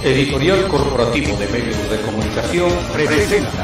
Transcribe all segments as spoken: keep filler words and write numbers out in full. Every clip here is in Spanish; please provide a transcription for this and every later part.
Editorial Corporativo de Medios de Comunicación presenta.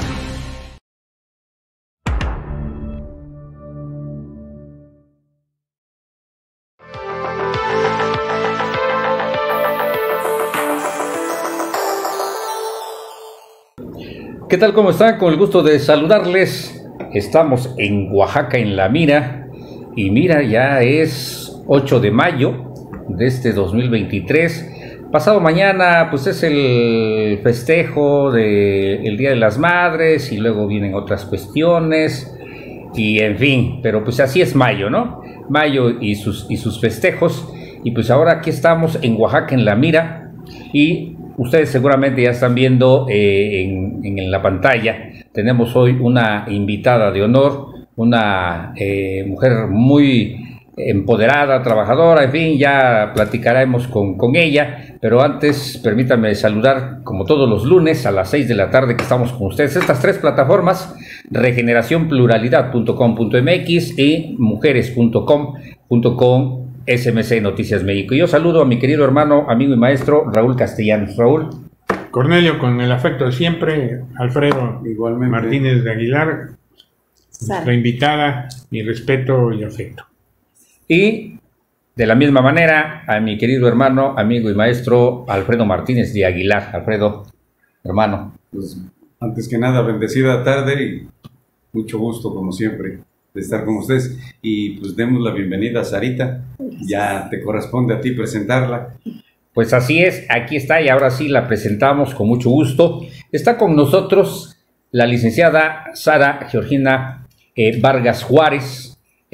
¿Qué tal? ¿Cómo están? Con el gusto de saludarles. Estamos en Oaxaca, en La Mira. Y mira, ya es ocho de mayo de este dos mil veintitrés. Pasado mañana, pues es el festejo del Día de las Madres y luego vienen otras cuestiones. Y en fin, pero pues así es mayo, ¿no? Mayo y sus, y sus festejos. Y pues ahora aquí estamos en Oaxaca, en La Mira. Y ustedes seguramente ya están viendo eh, en, en la pantalla, tenemos hoy una invitada de honor, una eh, mujer muy empoderada, trabajadora, en fin, ya platicaremos con, con ella, pero antes permítanme saludar, como todos los lunes a las seis de la tarde que estamos con ustedes, estas tres plataformas, regeneración pluralidad punto com punto m x y mujeres punto com punto com S M C Noticias México. Y yo saludo a mi querido hermano, amigo y maestro Raúl Castellanos. Raúl. Cornelio, con el afecto de siempre. Alfredo igualmente. Martínez de Aguilar, nuestra invitada, mi respeto y afecto. Y de la misma manera a mi querido hermano, amigo y maestro Alfredo Martínez de Aguilar. Alfredo, hermano. Pues, antes que nada, bendecida tarde y mucho gusto, como siempre, de estar con ustedes. Y pues demos la bienvenida a Sarita. Ya te corresponde a ti presentarla. Pues así es, aquí está y ahora sí la presentamos con mucho gusto. Está con nosotros la licenciada Sara Georgina eh, Vargas Juárez.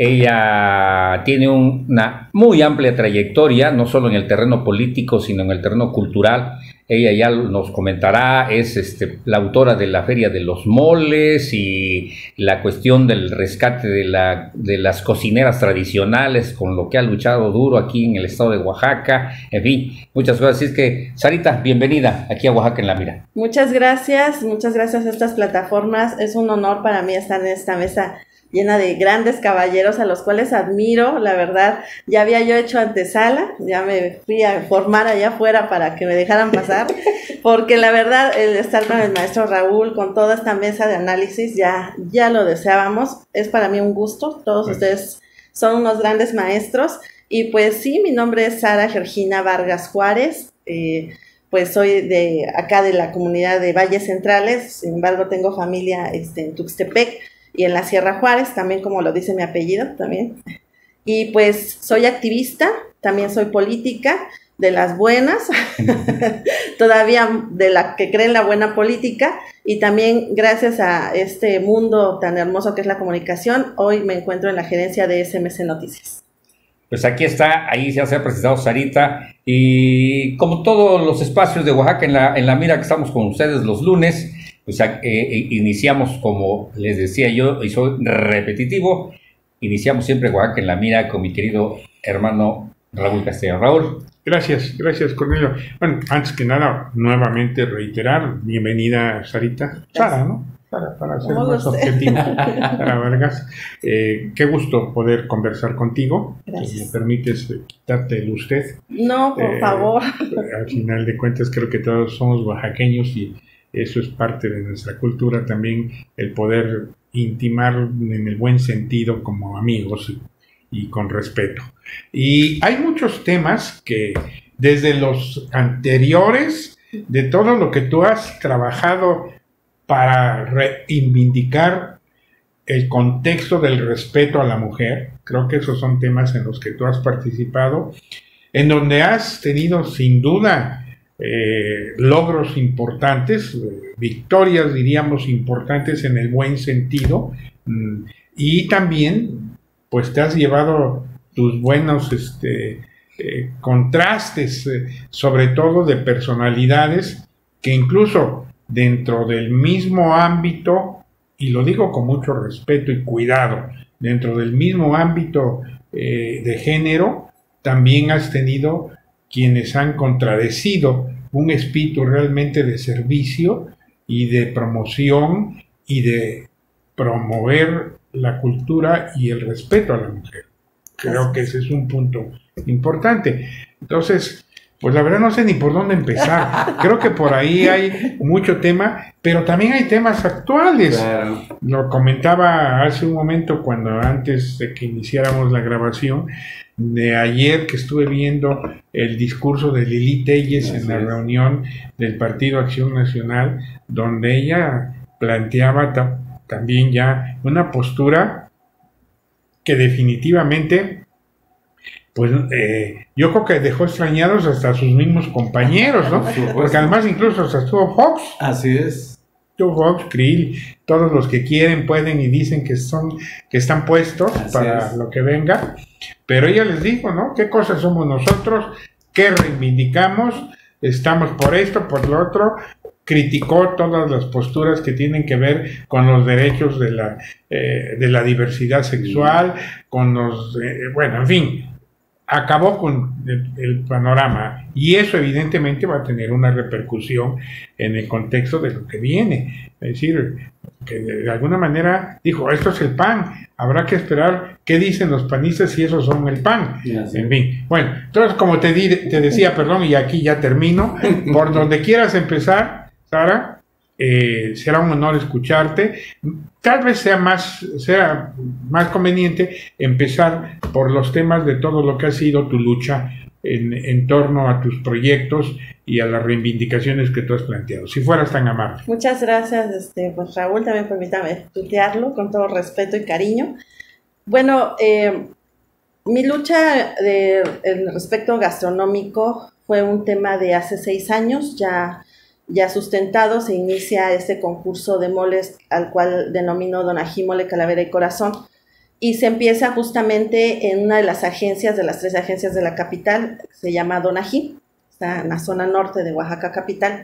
Ella tiene un, una muy amplia trayectoria, no solo en el terreno político, sino en el terreno cultural. Ella ya nos comentará, es este, la autora de la Feria de los Moles y la cuestión del rescate de, la, de las cocineras tradicionales, con lo que ha luchado duro aquí en el estado de Oaxaca. En fin, muchas cosas. Así es que, Sarita, bienvenida aquí a Oaxaca en La Mira. Muchas gracias, muchas gracias a estas plataformas. Es un honor para mí estar en esta mesa llena de grandes caballeros a los cuales admiro, la verdad. Ya había yo hecho antesala, ya me fui a formar allá afuera para que me dejaran pasar, porque la verdad el estar con el maestro Raúl, con toda esta mesa de análisis, ya, ya lo deseábamos. Es para mí un gusto, todos pues ustedes son unos grandes maestros. Y pues sí, mi nombre es Sara Georgina Vargas Juárez, eh, pues soy de acá de la comunidad de Valles Centrales, sin embargo tengo familia este, en Tuxtepec y en la Sierra Juárez, también como lo dice mi apellido, también. Y pues soy activista, también soy política, de las buenas, todavía de la que cree en la buena política, y también gracias a este mundo tan hermoso que es la comunicación, hoy me encuentro en la gerencia de S M C Noticias. Pues aquí está, ahí ya se ha presentado Sarita, y como todos los espacios de Oaxaca en la, en la Mira que estamos con ustedes los lunes, pues eh, iniciamos, como les decía yo, y soy repetitivo, iniciamos siempre Oaxaca en La Mira con mi querido hermano Raúl Castellanos. Raúl. Gracias, gracias Cornelio. Bueno, antes que nada, nuevamente reiterar, bienvenida Sarita. Sara, ¿no? Para, para ser más objetivo. Sara Vargas. Eh, qué gusto poder conversar contigo. Gracias. Si me permites eh, quitarte el usted. No, por eh, favor. Al final de cuentas creo que todos somos oaxaqueños y eso es parte de nuestra cultura también, el poder intimar en el buen sentido como amigos y, y con respeto. Y hay muchos temas que desde los anteriores, de todo lo que tú has trabajado para reivindicar el contexto del respeto a la mujer, creo que esos son temas en los que tú has participado, en donde has tenido sin duda Eh, logros importantes, eh, victorias diríamos importantes en el buen sentido, mm, y también pues te has llevado tus buenos este, eh, contrastes, eh, sobre todo de personalidades que incluso dentro del mismo ámbito, y lo digo con mucho respeto y cuidado, dentro del mismo ámbito eh, de género, también has tenido quienes han contradecido un espíritu realmente de servicio y de promoción y de promover la cultura y el respeto a la mujer. Creo que ese es un punto importante. Entonces, Pues la verdad no sé ni por dónde empezar. Creo que por ahí hay mucho tema, pero también hay temas actuales. Claro. Lo comentaba hace un momento cuando antes de que iniciáramos la grabación, de ayer que estuve viendo el discurso de Lili Telles en la reunión del Partido Acción Nacional, donde ella planteaba ta- también ya una postura que definitivamente, pues eh, yo creo que dejó extrañados hasta a sus mismos compañeros, ¿no? Porque además incluso hasta estuvo Fox. Así es. Estuvo Fox, Krill, todos los que quieren, pueden y dicen que son, que están puestos Así para es. lo que venga. Pero ella les dijo, ¿no? ¿Qué cosas somos nosotros? ¿Qué reivindicamos? Estamos por esto, por lo otro. Criticó todas las posturas que tienen que ver con los derechos de la, eh, de la diversidad sexual, con los, eh, bueno, en fin, acabó con el, el panorama, y eso evidentemente va a tener una repercusión en el contexto de lo que viene. Es decir, que de alguna manera dijo, esto es el P A N, habrá que esperar qué dicen los panistas si esos son el P A N. Sí. En fin, bueno, entonces como te, di, te decía, perdón, y aquí ya termino, por donde quieras empezar, Sara, eh, será un honor escucharte. Tal vez sea más, sea más conveniente empezar por los temas de todo lo que ha sido tu lucha en, en torno a tus proyectos y a las reivindicaciones que tú has planteado, si fueras tan amable. Muchas gracias, este, pues Raúl, también permítame tutearlo con todo respeto y cariño. Bueno, eh, mi lucha de, en respecto gastronómico fue un tema de hace seis años, ya Ya sustentado, se inicia este concurso de moles al cual denomino Donají, Mole, Calavera y Corazón, y se empieza justamente en una de las agencias, de las tres agencias de la capital, se llama Donají, está en la zona norte de Oaxaca capital,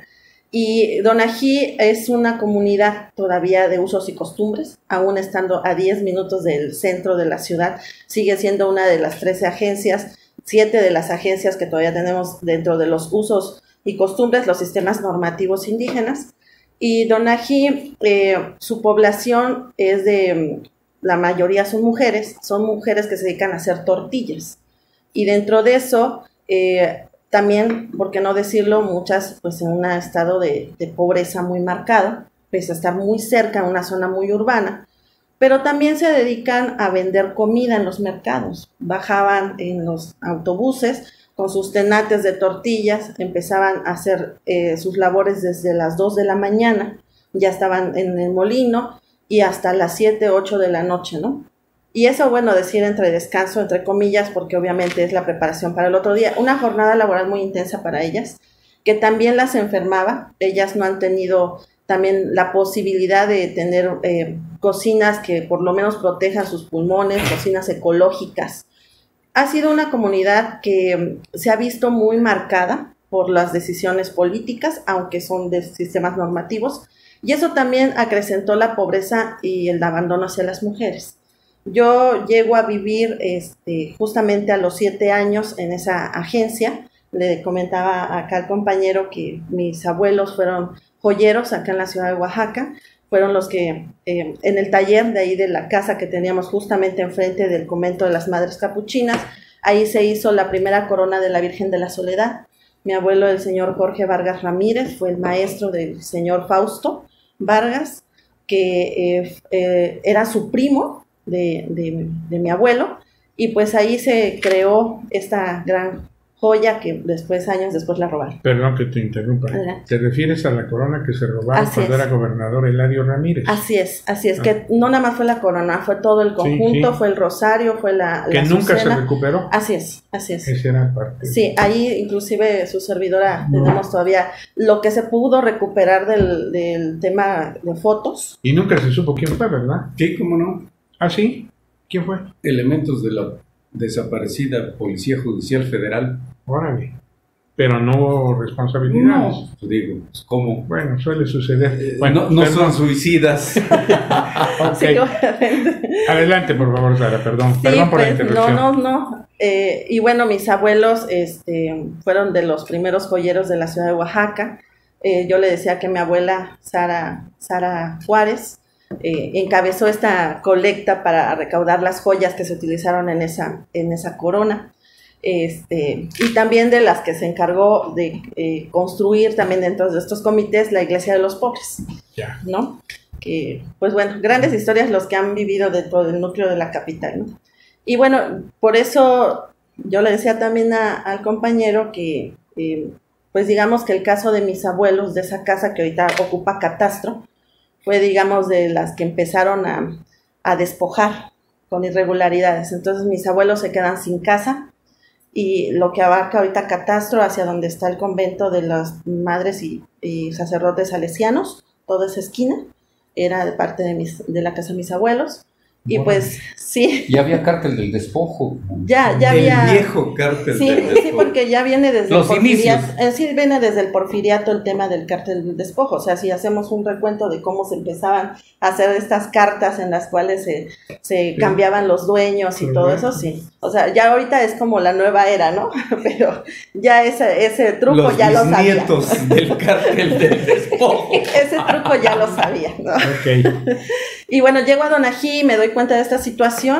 y Donají es una comunidad todavía de usos y costumbres, aún estando a diez minutos del centro de la ciudad, sigue siendo una de las trece agencias, siete de las agencias que todavía tenemos dentro de los usos y costumbres, los sistemas normativos indígenas. Y Donají, eh, su población es de, la mayoría son mujeres, son mujeres que se dedican a hacer tortillas. Y dentro de eso, eh, también, por qué no decirlo, muchas pues en un estado de, de pobreza muy marcado, pese a estar muy cerca, en una zona muy urbana, pero también se dedican a vender comida en los mercados. Bajaban en los autobuses con sus tenates de tortillas, empezaban a hacer eh, sus labores desde las dos de la mañana, ya estaban en el molino, y hasta las siete, ocho de la noche, ¿no? Y eso, bueno, decir entre descanso, entre comillas, porque obviamente es la preparación para el otro día, una jornada laboral muy intensa para ellas, que también las enfermaba. Ellas no han tenido también la posibilidad de tener eh, cocinas que por lo menos protejan sus pulmones, cocinas ecológicas. Ha sido una comunidad que se ha visto muy marcada por las decisiones políticas, aunque son de sistemas normativos, y eso también acrecentó la pobreza y el abandono hacia las mujeres. Yo llego a vivir este, justamente a los siete años en esa agencia. Le comentaba acá al compañero que mis abuelos fueron joyeros acá en la ciudad de Oaxaca, fueron los que eh, en el taller de ahí de la casa que teníamos justamente enfrente del convento de las Madres Capuchinas, ahí se hizo la primera corona de la Virgen de la Soledad. Mi abuelo, el señor Jorge Vargas Ramírez, fue el maestro del señor Fausto Vargas, que eh, eh, era su primo de, de, de mi abuelo, y pues ahí se creó esta gran joya que después, años después, la robaron. Perdón que te interrumpa. Adelante. ¿Te refieres a la corona que se robaron Así cuando es. era gobernador Eladio Ramírez? Así es, así es, Ah. que no nada más fue la corona, fue todo el conjunto, sí. fue el rosario, fue la, Que la nunca azucena. se recuperó. Así es, así es. Esa era parte. Sí, ahí inclusive su servidora tenemos todavía lo que se pudo recuperar del, del tema de fotos. Y nunca se supo quién fue, ¿verdad? Sí, cómo no. ¿Ah, sí? ¿Quién fue? Elementos de la desaparecida Policía Judicial Federal. Órale. Pero no hubo responsabilidades. No, pues digo, pues cómo. Bueno, suele suceder. Eh, Bueno, no no perdón. son suicidas. Ok. Sí, obviamente. Adelante, por favor, Sara, perdón. Sí, perdón por la pues, interrupción. no, no, no. Eh, y bueno, mis abuelos este, fueron de los primeros joyeros de la ciudad de Oaxaca. Eh, yo le decía que mi abuela, Sara, Sara Juárez, eh, encabezó esta colecta para recaudar las joyas que se utilizaron en esa, en esa corona. este, y también de las que se encargó de eh, construir también dentro de estos comités la Iglesia de los Pobres, Ya. ¿no? Que, pues bueno, grandes historias los que han vivido dentro del núcleo de la capital, ¿no? Y bueno, por eso yo le decía también a, al compañero que, eh, pues digamos que el caso de mis abuelos, de esa casa que ahorita ocupa catastro, fue, digamos, de las que empezaron a, a despojar con irregularidades. Entonces mis abuelos se quedan sin casa y lo que abarca ahorita catastro, hacia donde está el convento de las madres y, y sacerdotes salesianos, toda esa esquina, era de parte de, mis, de la casa de mis abuelos. Y Bueno, pues sí, ya había cártel del despojo. ya, ya El había... viejo cártel Sí, del sí, despojo. porque ya viene desde Los el porfiriato, inicios. eh, sí viene desde el porfiriato el tema del cártel del despojo. O sea, si hacemos un recuento de cómo se empezaban a hacer estas cartas en las cuales se, se cambiaban los dueños y todo eso, sí. O sea, ya ahorita es como la nueva era, ¿no? Pero ya ese, ese truco Los ya lo sabía. bisnietos del cártel del despojo. Ese truco ya lo sabía, ¿no? Ok. Y bueno, llego a Donají, me doy cuenta de esta situación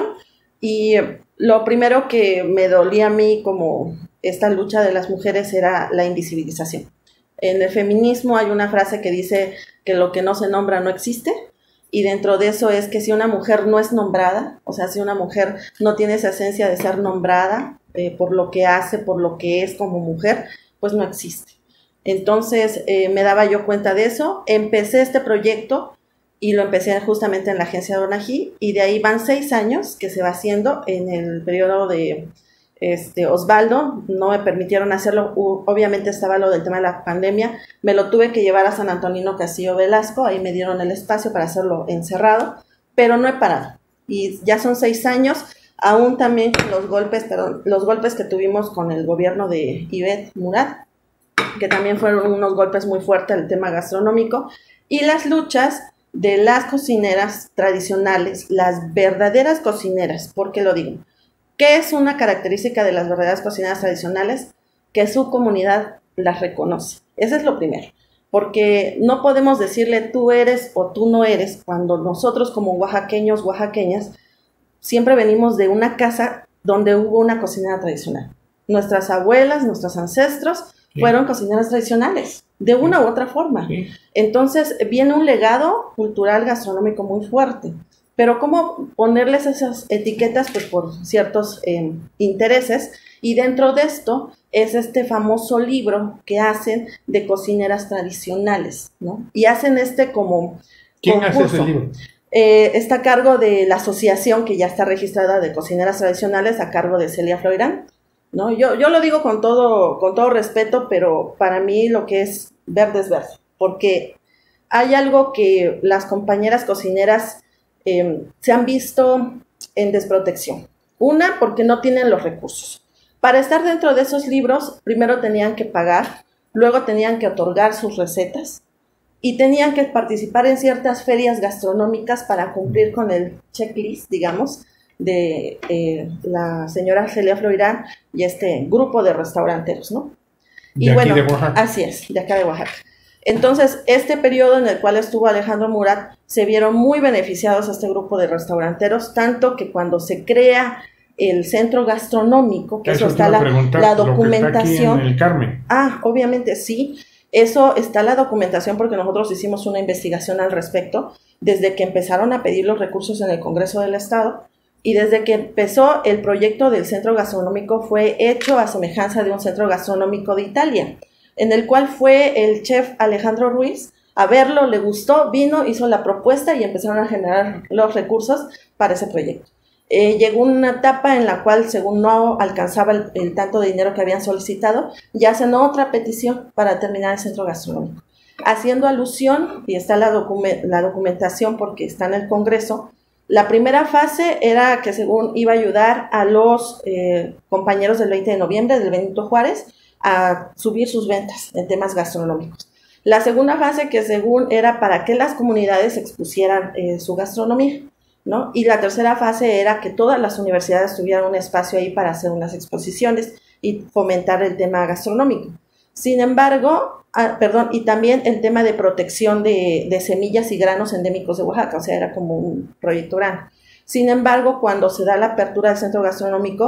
y lo primero que me dolía a mí como esta lucha de las mujeres era la invisibilización. En el feminismo hay una frase que dice que lo que no se nombra no existe, y dentro de eso es que si una mujer no es nombrada, o sea, si una mujer no tiene esa esencia de ser nombrada eh, por lo que hace, por lo que es como mujer, pues no existe. Entonces eh, me daba yo cuenta de eso, empecé este proyecto y lo empecé justamente en la agencia Donají, y de ahí van seis años que se va haciendo. En el periodo de este, Osvaldo no me permitieron hacerlo, U- obviamente estaba lo del tema de la pandemia, me lo tuve que llevar a San Antonino Castillo Velasco, ahí me dieron el espacio para hacerlo encerrado, pero no he parado, y ya son seis años, aún también con los golpes, perdón, los golpes que tuvimos con el gobierno de Ivette Murat, que también fueron unos golpes muy fuertes al tema gastronómico, y las luchas de las cocineras tradicionales, las verdaderas cocineras. ¿Por qué lo digo? ¿Qué es una característica de las verdaderas cocineras tradicionales? Que su comunidad las reconoce. Eso es lo primero. Porque no podemos decirle tú eres o tú no eres, cuando nosotros como oaxaqueños, oaxaqueñas, siempre venimos de una casa donde hubo una cocinera tradicional. Nuestras abuelas, nuestros ancestros Sí. fueron cocineras tradicionales, de una u otra forma. Sí. Entonces viene un legado cultural gastronómico muy fuerte, pero ¿cómo ponerles esas etiquetas? Pues por ciertos eh, intereses, y dentro de esto es este famoso libro que hacen de cocineras tradicionales, ¿no? Y hacen este como ¿Quién hace concurso. ese libro? Eh, está a cargo de la asociación que ya está registrada de cocineras tradicionales, a cargo de Celia Floirán, ¿no? Yo, yo lo digo con todo, con todo respeto, pero para mí lo que es verde es verde, porque hay algo que las compañeras cocineras eh, se han visto en desprotección. Una, porque no tienen los recursos. Para estar dentro de esos libros, primero tenían que pagar, luego tenían que otorgar sus recetas y tenían que participar en ciertas ferias gastronómicas para cumplir con el checklist, digamos, de eh, la señora Celia Floirán y este grupo de restauranteros, ¿no? Y De aquí bueno, de Oaxaca. así es, de acá de Oaxaca. Entonces, este periodo en el cual estuvo Alejandro Murat, se vieron muy beneficiados a este grupo de restauranteros, tanto que cuando se crea el centro gastronómico, que eso, Eso te está iba a la, preguntar, la lo que está aquí documentación. en el Carmen. Ah, obviamente sí. Eso está la documentación porque nosotros hicimos una investigación al respecto desde que empezaron a pedir los recursos en el Congreso del Estado, y desde que empezó el proyecto del centro gastronómico fue hecho a semejanza de un centro gastronómico de Italia, en el cual fue el chef Alejandro Ruiz a verlo, le gustó, vino, hizo la propuesta y empezaron a generar los recursos para ese proyecto. Eh, llegó una etapa en la cual, según no alcanzaba el, el tanto de dinero que habían solicitado, ya hacen otra petición para terminar el centro gastronómico. Haciendo alusión, y está la, document la documentación porque está en el Congreso, la primera fase era que según iba a ayudar a los eh, compañeros del veinte de noviembre, del Benito Juárez, a subir sus ventas en temas gastronómicos. La segunda fase que según era para que las comunidades expusieran eh, su gastronomía, ¿no? Y la tercera fase era que todas las universidades tuvieran un espacio ahí para hacer unas exposiciones y fomentar el tema gastronómico. Sin embargo, ah, perdón, y también el tema de protección de, de semillas y granos endémicos de Oaxaca, o sea, era como un proyecto grande. Sin embargo, cuando se da la apertura del centro gastronómico,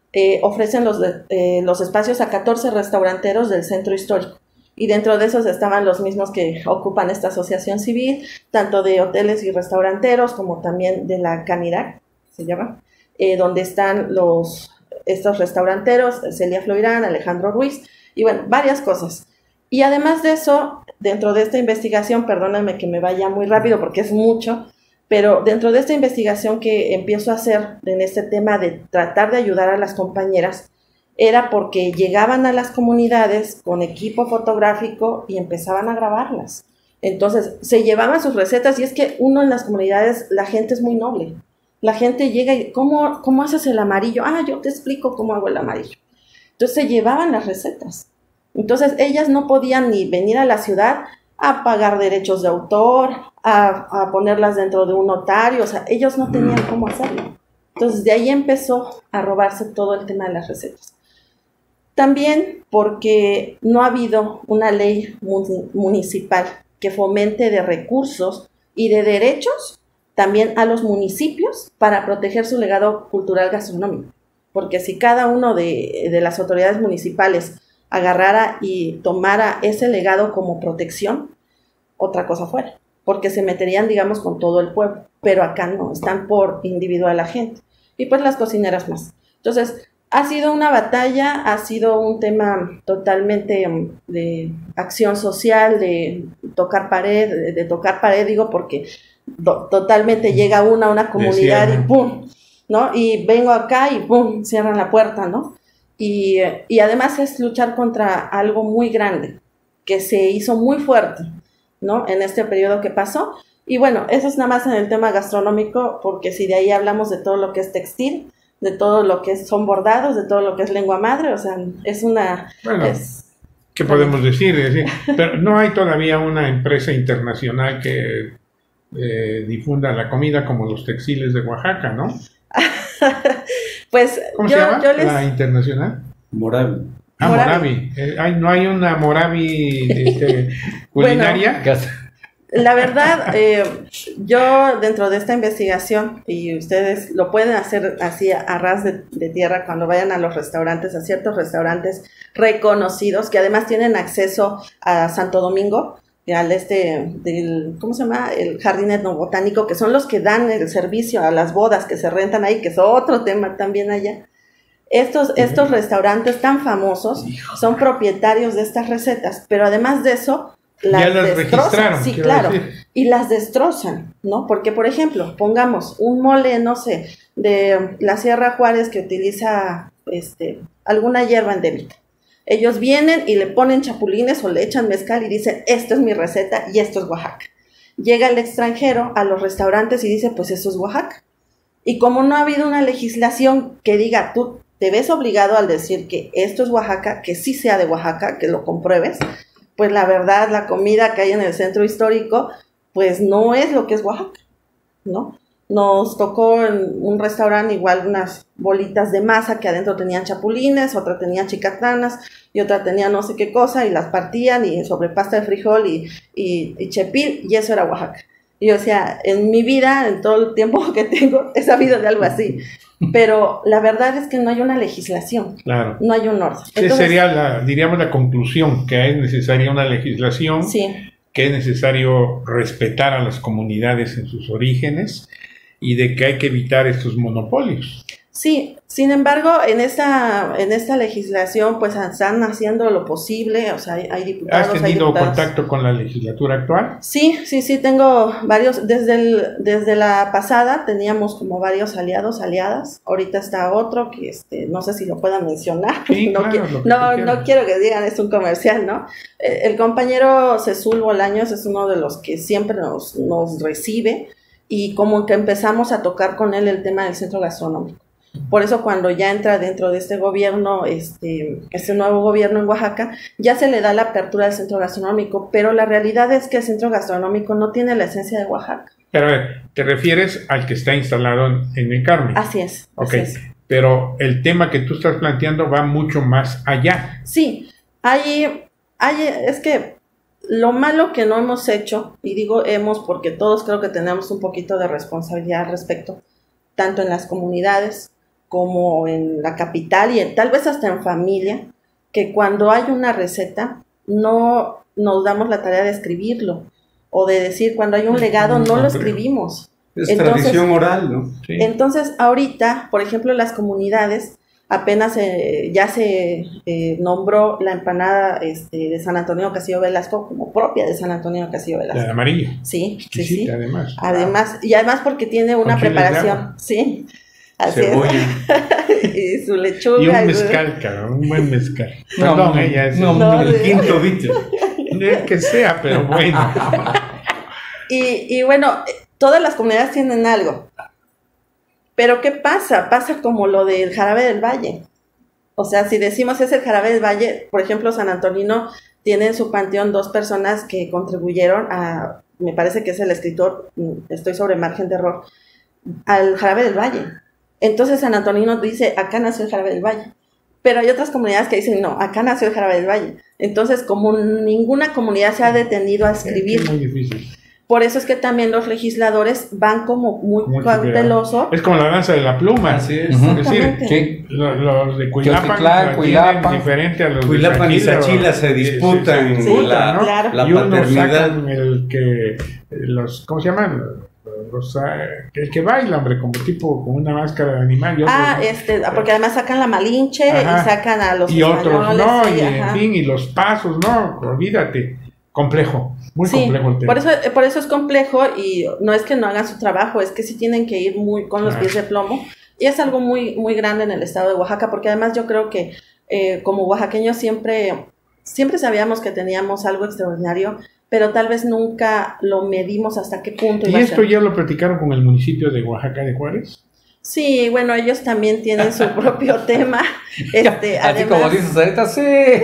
eh, ofrecen los, eh, los espacios a catorce restauranteros del centro histórico. Y dentro de esos estaban los mismos que ocupan esta asociación civil, tanto de hoteles y restauranteros como también de la Canirac, se llama, eh, donde están los, estos restauranteros, Celia Floirán, Alejandro Ruiz, y bueno, varias cosas. Y además de eso, dentro de esta investigación, perdónenme que me vaya muy rápido porque es mucho, pero dentro de esta investigación que empiezo a hacer en este tema de tratar de ayudar a las compañeras, era porque llegaban a las comunidades con equipo fotográfico y empezaban a grabarlas. Entonces, se llevaban sus recetas y es que uno en las comunidades, la gente es muy noble. La gente llega y, ¿cómo, cómo haces el amarillo? Ah, yo te explico cómo hago el amarillo. Entonces, se llevaban las recetas. Entonces, ellas no podían ni venir a la ciudad a pagar derechos de autor, a, a ponerlas dentro de un notario, o sea, ellos no tenían cómo hacerlo. Entonces, de ahí empezó a robarse todo el tema de las recetas. También porque no ha habido una ley municipal que fomente de recursos y de derechos también a los municipios para proteger su legado cultural gastronómico. Porque si cada uno de, de las autoridades municipales agarrara y tomara ese legado como protección, otra cosa fuera. Porque se meterían, digamos, con todo el pueblo. Pero acá no, están por individual la gente. Y pues las cocineras más. Entonces, ha sido una batalla, ha sido un tema totalmente de acción social, de tocar pared, de, de tocar pared, digo, porque do, totalmente llega una a una comunidad y ¡pum!, ¿no? Y vengo acá y ¡pum!, cierran la puerta, ¿no? Y, y además es luchar contra algo muy grande, que se hizo muy fuerte, ¿no?, en este periodo que pasó. Y bueno, eso es nada más en el tema gastronómico, porque si de ahí hablamos de todo lo que es textil, de todo lo que son bordados, de todo lo que es lengua madre, o sea, es una... Bueno, es, ¿qué podemos decir? Es decir, pero no hay todavía una empresa internacional que eh, difunda la comida como los textiles de Oaxaca, ¿no? Pues ¿Cómo yo, se llama yo les... la internacional? Moravi. Ah, Moravi. Moravi. Eh, hay, ¿no hay una Moravi este, culinaria? Bueno, la verdad, eh, yo dentro de esta investigación, y ustedes lo pueden hacer así a, a ras de, de tierra cuando vayan a los restaurantes, a ciertos restaurantes reconocidos, que además tienen acceso a Santo Domingo, al este, del, ¿cómo se llama? El jardín etnobotánico, que son los que dan el servicio a las bodas que se rentan ahí, que es otro tema también allá. Estos, estos restaurantes tan famosos son propietarios de estas recetas, pero además de eso, las, ya las destrozan, registraron, sí, quiero claro, decir. y las destrozan, ¿no? Porque, por ejemplo, pongamos un mole, no sé, de la Sierra Juárez que utiliza este, alguna hierba endémica. Ellos vienen y le ponen chapulines o le echan mezcal y dicen, esto es mi receta y esto es Oaxaca. Llega el extranjero a los restaurantes y dice, pues eso es Oaxaca. Y como no ha habido una legislación que diga, tú te ves obligado al decir que esto es Oaxaca, que sí sea de Oaxaca, que lo compruebes, pues la verdad, la comida que hay en el centro histórico, pues no es lo que es Oaxaca, ¿no? Nos tocó en un restaurante igual unas bolitas de masa que adentro tenían chapulines, otra tenía chicatanas y otra tenía no sé qué cosa y las partían y sobre pasta de frijol y, y, y chepil, y eso era Oaxaca. Y yo decía, en mi vida, en todo el tiempo que tengo, he sabido de algo así. Pero la verdad es que no hay una legislación, Claro. no hay un orden. Esa Entonces, sería, la, diríamos, la conclusión, que es necesaria una legislación, sí, que es necesario respetar a las comunidades en sus orígenes y de que hay que evitar estos monopolios. sí. Sin embargo, en esta, en esta legislación, pues están haciendo lo posible, o sea, hay, hay diputados, ¿Has hay tenido diputados. contacto con la legislatura actual? Sí, sí, sí, tengo varios, desde, el, desde la pasada teníamos como varios aliados, aliadas, ahorita está otro que este, no sé si lo puedan mencionar, Sí, no, claro, qui- lo que no, tú quieras. no quiero que digan es un comercial, ¿no? Eh, El compañero Cecul Bolaños es uno de los que siempre nos, nos recibe y como que empezamos a tocar con él el tema del centro gastronómico. Por eso cuando ya entra dentro de este gobierno, este, este nuevo gobierno en Oaxaca, ya se le da la apertura del centro gastronómico, pero la realidad es que el centro gastronómico no tiene la esencia de Oaxaca. Pero a ver, te refieres al que está instalado en, en el Carmen. Así es, Ok, así es. pero el tema que tú estás planteando va mucho más allá. Sí, hay, hay, es que lo malo que no hemos hecho, y digo hemos porque todos creo que tenemos un poquito de responsabilidad al respecto, tanto en las comunidades como en la capital y en, tal vez hasta en familia, que cuando hay una receta no nos damos la tarea de escribirlo o de decir cuando hay un legado no lo escribimos. Es entonces, tradición oral, ¿no? Sí. Entonces ahorita, por ejemplo, las comunidades apenas eh, ya se eh, nombró la empanada este, de San Antonio Castillo Velasco como propia de San Antonio Castillo Velasco. La de amarillo. Sí, sí, Sí, sí. además. Además, y además porque tiene una Con chiles de preparación, agua. sí. Así Cebolla. es. Y su lechuga. Y un y su- mezcal, cabrón, un buen mezcal. No, Perdón, no, ella es no, el- no, El de- quinto bicho. el que sea, pero bueno. Y, y bueno, todas las comunidades tienen algo. Pero ¿qué pasa? Pasa como lo del jarabe del Valle. O sea, si decimos es el jarabe del Valle, por ejemplo, San Antonino tiene en su panteón dos personas que contribuyeron a, me parece que es el escritor, estoy sobre margen de error, al jarabe del Valle. Entonces San Antonino dice, acá nació el jarabe del Valle. Pero hay otras comunidades que dicen, no, acá nació el jarabe del Valle. Entonces, como ninguna comunidad se ha detenido a escribir, Es muy difícil. por eso es que también los legisladores van como muy Muy cautelosos. Es como la danza de la pluma. Así es. Ujú. Es decir, Exactamente. Sí. lo- los de Cuilapan Teotitlán, la Cuilapan. tienen diferente a los Cuilapan de y Sachila, Sachila se eh, disputan se disputan, la, ¿no? Claro. la y unos paternidad. sacan el que los ¿cómo se llaman? Los, ah, el que baila, hombre, como tipo con una máscara de animal y otros, Ah, este, porque además sacan la Malinche Ajá. y sacan a los y otros españoles, no, sí, y en ajá. fin, y los pasos, no, olvídate, complejo, muy Sí, complejo el tema. por eso, por eso es complejo y no es que no hagan su trabajo, es que sí tienen que ir muy con los Claro. pies de plomo y es algo muy, muy grande en el estado de Oaxaca, porque además yo creo que eh, como oaxaqueños siempre, siempre sabíamos que teníamos algo extraordinario, pero tal vez nunca lo medimos hasta qué punto ¿Y iba a esto ser. ya lo platicaron con el municipio de Oaxaca de Juárez? Sí, bueno, ellos también tienen su propio tema. Este, Así además, como dices ahorita, sí.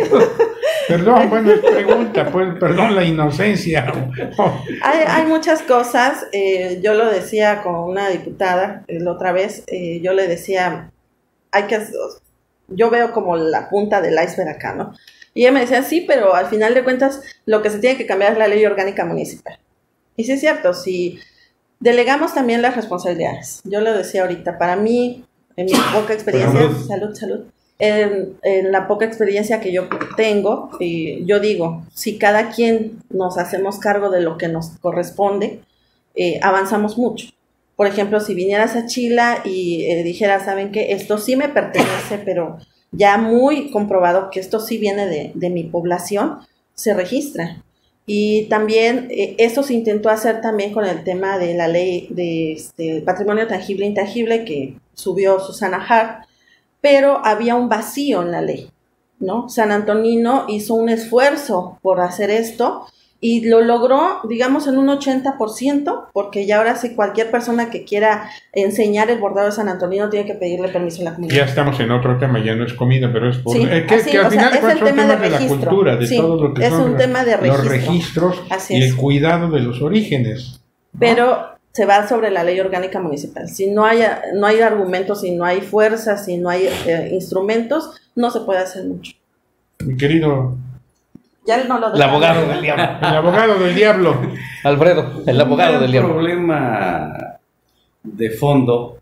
Perdón, bueno, es pregunta, pues, perdón la inocencia. Hay, hay muchas cosas, eh, yo lo decía con una diputada eh, la otra vez, eh, yo le decía, hay que, yo veo como la punta del iceberg acá, ¿no? Y ella me decía, sí, pero al final de cuentas lo que se tiene que cambiar es la ley orgánica municipal. Y sí es cierto, si delegamos también las responsabilidades, yo lo decía ahorita, para mí, en mi poca experiencia, Salud. salud, salud, en, en la poca experiencia que yo tengo, y yo digo, si cada quien nos hacemos cargo de lo que nos corresponde, eh, avanzamos mucho. Por ejemplo, si vinieras a Chile y eh, dijeras, ¿saben qué? Esto sí me pertenece, pero ya muy comprobado que esto sí viene de, de mi población, se registra. Y también eh, eso se intentó hacer también con el tema de la ley de este, patrimonio tangible e intangible que subió Susana Hart, pero había un vacío en la ley, ¿no? San Antonino hizo un esfuerzo por hacer esto y lo logró, digamos, en un ochenta por ciento, porque ya ahora sí cualquier persona que quiera enseñar el bordado de San Antonino tiene que pedirle permiso a la comunidad. Ya estamos en otro tema, ya no es comida, pero es por... Sí, eh, que, así, que al o sea, final de es cuentas el son tema temas de de la registro. cultura, de Sí, todo lo que es son un tema de los registro. registros Así y es. el cuidado de los orígenes. ¿no? Pero se va sobre la ley orgánica municipal. Si no hay, no hay argumentos, si no hay fuerzas, si no hay eh, instrumentos, no se puede hacer mucho. Mi querido, Ya no lo El abogado del diablo. el abogado del diablo. Alfredo, el abogado Un del diablo. problema de fondo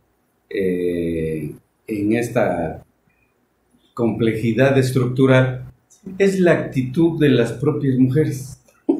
eh, en esta complejidad estructural es la actitud de las propias mujeres.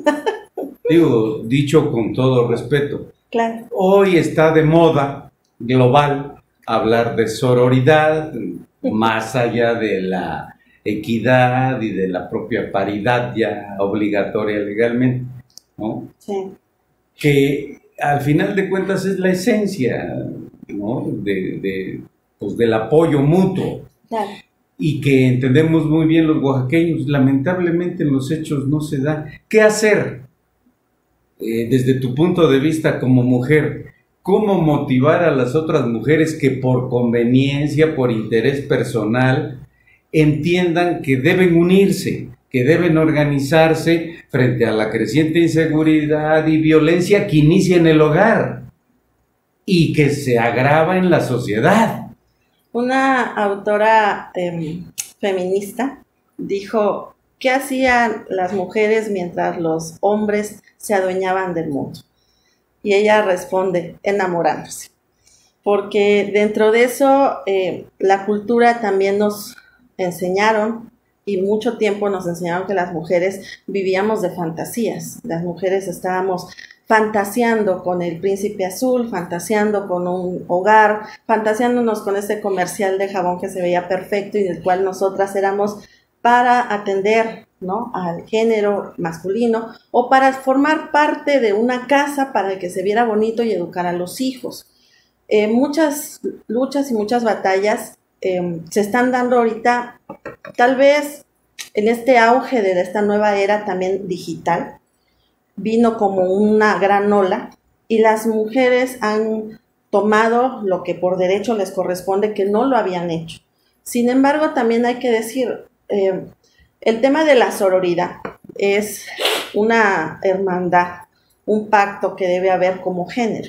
Digo, dicho con todo respeto, Claro. hoy está de moda global hablar de sororidad, más allá de la equidad y de la propia paridad ya obligatoria legalmente, ¿no? Sí. Que al final de cuentas es la esencia, ¿no? de, de, pues, del apoyo mutuo, Claro. y que entendemos muy bien los oaxaqueños. Lamentablemente en los hechos no se da. ¿Qué hacer eh, desde tu punto de vista como mujer? ¿Cómo motivar a las otras mujeres que por conveniencia, por interés personal, entiendan que deben unirse, que deben organizarse frente a la creciente inseguridad y violencia que inicia en el hogar y que se agrava en la sociedad? Una autora eh, feminista dijo, ¿qué hacían las mujeres mientras los hombres se adueñaban del mundo? Y ella responde, enamorándose. porque dentro de eso eh, la cultura también nos enseñaron, y mucho tiempo nos enseñaron que las mujeres vivíamos de fantasías. Las mujeres estábamos fantaseando con el príncipe azul, fantaseando con un hogar, fantaseándonos con este comercial de jabón que se veía perfecto y del cual nosotras éramos para atender, ¿no?, al género masculino, o para formar parte de una casa para que se viera bonito y educar a los hijos. Eh, muchas luchas y muchas batallas eh, se están dando ahorita, tal vez en este auge de esta nueva era también digital, vino como una gran ola y las mujeres han tomado lo que por derecho les corresponde, que no lo habían hecho. Sin embargo, también hay que decir, eh, el tema de la sororidad es una hermandad, un pacto que debe haber como género.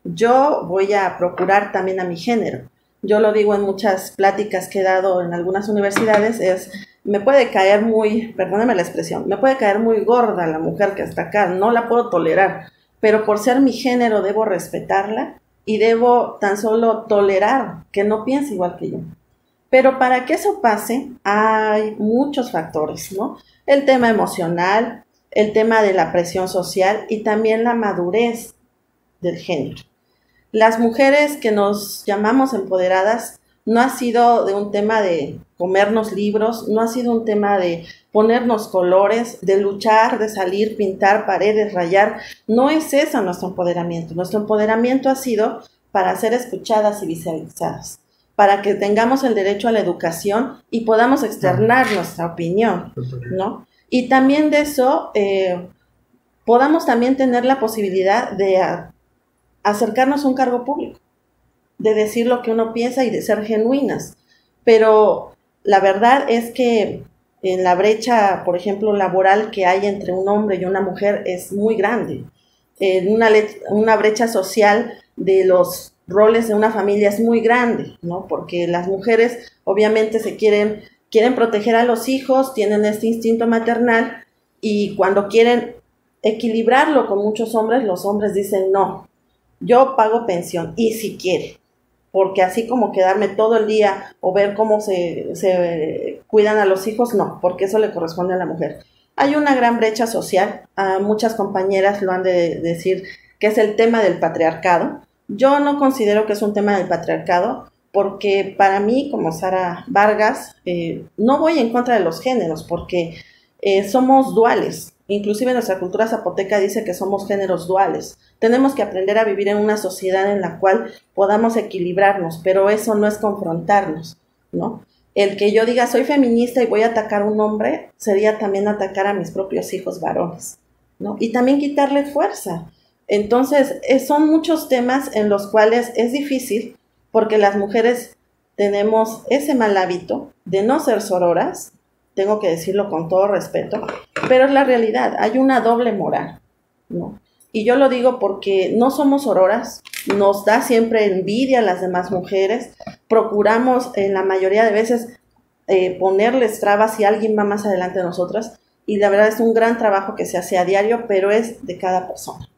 Yo voy a procurar también a mi género. Yo lo digo en muchas pláticas que he dado en algunas universidades, es, me puede caer muy, perdóneme la expresión, me puede caer muy gorda la mujer que está acá, no la puedo tolerar, pero por ser mi género debo respetarla y debo tan solo tolerar que no piense igual que yo. Pero para que eso pase hay muchos factores, ¿no? El tema emocional, el tema de la presión social y también la madurez del género. Las mujeres que nos llamamos empoderadas no ha sido de un tema de comernos libros, no ha sido un tema de ponernos colores, de luchar, de salir, pintar paredes, rayar. No es eso nuestro empoderamiento. Nuestro empoderamiento ha sido para ser escuchadas y visualizadas, para que tengamos el derecho a la educación y podamos externar nuestra opinión, ¿no? Y también de eso eh, podamos también tener la posibilidad de a, acercarnos a un cargo público, de decir lo que uno piensa y de ser genuinas. Pero la verdad es que en la brecha, por ejemplo, laboral que hay entre un hombre y una mujer es muy grande. En una, una brecha social de los roles de una familia es muy grande, ¿no? Porque las mujeres obviamente se quieren, quieren proteger a los hijos, tienen este instinto maternal y cuando quieren equilibrarlo con muchos hombres, los hombres dicen no, yo pago pensión y si quiere, porque así como quedarme todo el día o ver cómo se, se cuidan a los hijos, no, porque eso le corresponde a la mujer. Hay una gran brecha social, uh, muchas compañeras lo han de decir que es el tema del patriarcado. Yo no considero que es un tema del patriarcado, porque para mí, como Sara Vargas, eh, no voy en contra de los géneros, porque eh, somos duales. Inclusive nuestra cultura zapoteca dice que somos géneros duales. Tenemos que aprender a vivir en una sociedad en la cual podamos equilibrarnos, pero eso no es confrontarnos, ¿no? El que yo diga soy feminista y voy a atacar a un hombre sería también atacar a mis propios hijos varones, ¿no? Y también quitarle fuerza. Entonces, eh, son muchos temas en los cuales es difícil porque las mujeres tenemos ese mal hábito de no ser sororas, tengo que decirlo con todo respeto, pero es la realidad, hay una doble moral, ¿no? Y yo lo digo porque no somos sororas, nos da siempre envidia a las demás mujeres, procuramos en la mayoría de veces eh, ponerles trabas si alguien va más adelante de nosotras, y la verdad es un gran trabajo que se hace a diario, pero es de cada persona.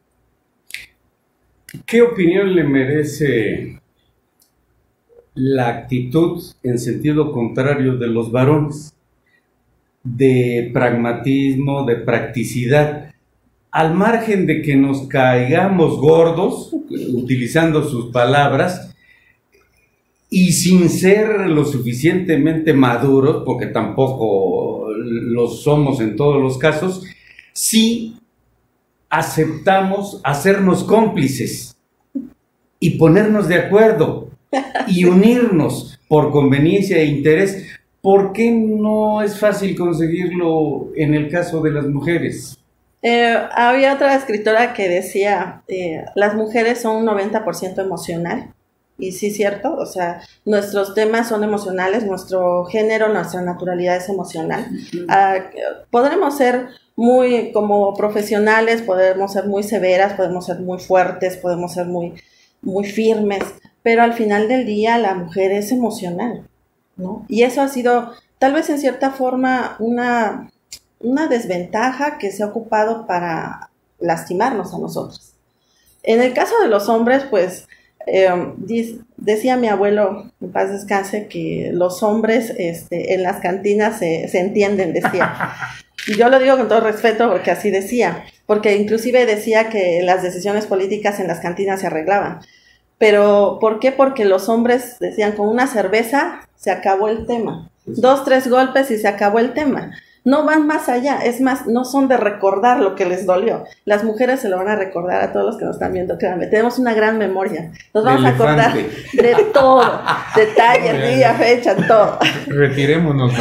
¿Qué opinión le merece la actitud en sentido contrario de los varones? De pragmatismo, de practicidad, al margen de que nos caigamos gordos, utilizando sus palabras, y sin ser lo suficientemente maduros, porque tampoco lo somos en todos los casos, sí aceptamos hacernos cómplices y ponernos de acuerdo y unirnos por conveniencia e interés. ¿Por qué no es fácil conseguirlo en el caso de las mujeres? Eh, había otra escritora que decía, eh, las mujeres son un noventa por ciento emocional, y sí es cierto, o sea, nuestros temas son emocionales, nuestro género, nuestra naturalidad es emocional. Uh-huh. Uh, podremos ser muy, como profesionales, podemos ser muy severas, podemos ser muy fuertes, podemos ser muy, muy firmes, pero al final del día la mujer es emocional, ¿no? Y eso ha sido, tal vez en cierta forma, una, una desventaja que se ha ocupado para lastimarnos a nosotros. En el caso de los hombres, pues, Eh, dice, decía mi abuelo, en paz descanse, que los hombres este, en las cantinas se, se entienden, decía. Y yo lo digo con todo respeto porque así decía, porque inclusive decía que las decisiones políticas en las cantinas se arreglaban. Pero, ¿por qué? Porque los hombres decían, con una cerveza se acabó el tema. Dos, tres golpes y se acabó el tema. No van más allá, es más, no son de recordar lo que les dolió. Las mujeres se lo van a recordar a todos los que nos están viendo, créanme. Tenemos una gran memoria. Nos vamos a acordar de todo, detalles, día, fecha, todo. Retirémonos.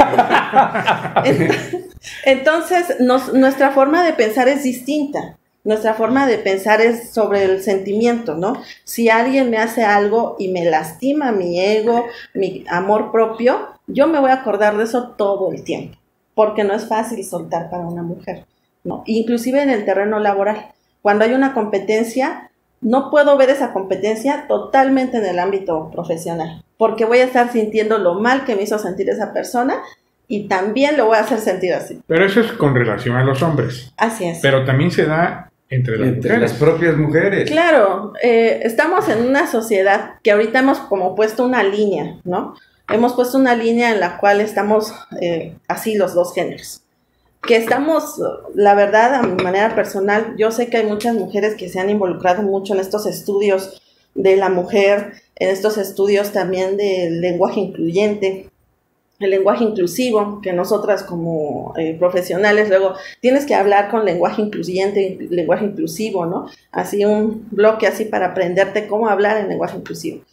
Entonces, nos, nuestra forma de pensar es distinta. Nuestra forma de pensar es sobre el sentimiento, ¿no? Si alguien me hace algo y me lastima mi ego, mi amor propio, yo me voy a acordar de eso todo el tiempo, porque no es fácil soltar para una mujer, ¿no? Inclusive en el terreno laboral, cuando hay una competencia, no puedo ver esa competencia totalmente en el ámbito profesional, porque voy a estar sintiendo lo mal que me hizo sentir esa persona y también lo voy a hacer sentir así. Pero eso es con relación a los hombres. Así es. Pero también se da entre las entre mujeres. las propias mujeres. Claro, eh, estamos en una sociedad que ahorita hemos como puesto una línea, ¿no? Hemos puesto una línea en la cual estamos eh, así los dos géneros. Que estamos, la verdad, a mi manera personal, yo sé que hay muchas mujeres que se han involucrado mucho en estos estudios de la mujer, en estos estudios también del lenguaje incluyente, el lenguaje inclusivo, que nosotras como eh, profesionales luego tienes que hablar con lenguaje incluyente, lenguaje inclusivo, ¿no? Así un bloque así para aprenderte cómo hablar en lenguaje inclusivo.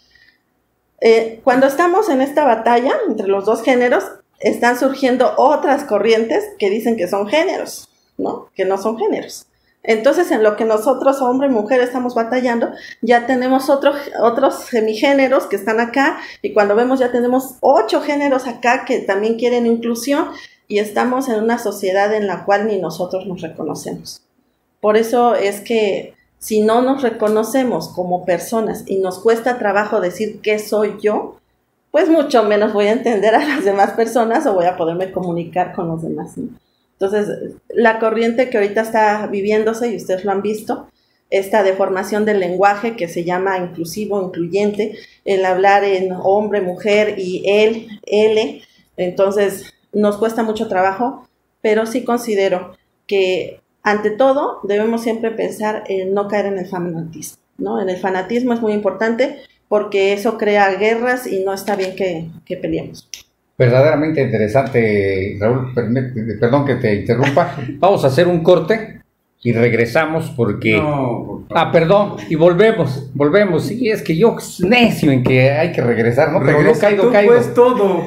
Eh, cuando estamos en esta batalla entre los dos géneros, están surgiendo otras corrientes que dicen que son géneros, ¿no? Que no son géneros. Entonces, en lo que nosotros, hombre y mujer, estamos batallando, ya tenemos otro, otros semigéneros que están acá, y cuando vemos ya tenemos ocho géneros acá que también quieren inclusión, y estamos en una sociedad en la cual ni nosotros nos reconocemos. Por eso es que si no nos reconocemos como personas y nos cuesta trabajo decir qué soy yo, pues mucho menos voy a entender a las demás personas o voy a poderme comunicar con los demás, ¿no? Entonces, la corriente que ahorita está viviéndose, y ustedes lo han visto, esta deformación del lenguaje que se llama inclusivo, incluyente, el hablar en hombre, mujer y él, ele, entonces nos cuesta mucho trabajo, pero sí considero que ante todo debemos siempre pensar en no caer en el fanatismo, ¿no? En el fanatismo es muy importante porque eso crea guerras y no está bien que, que peleemos. Verdaderamente interesante, Raúl, perdón que te interrumpa. Vamos a hacer un corte y regresamos porque... No, ah, perdón, y volvemos, volvemos. Sí, es que yo necio en que hay que regresar, ¿no? Pero regresa lo caído, tú, caído. Pues todo.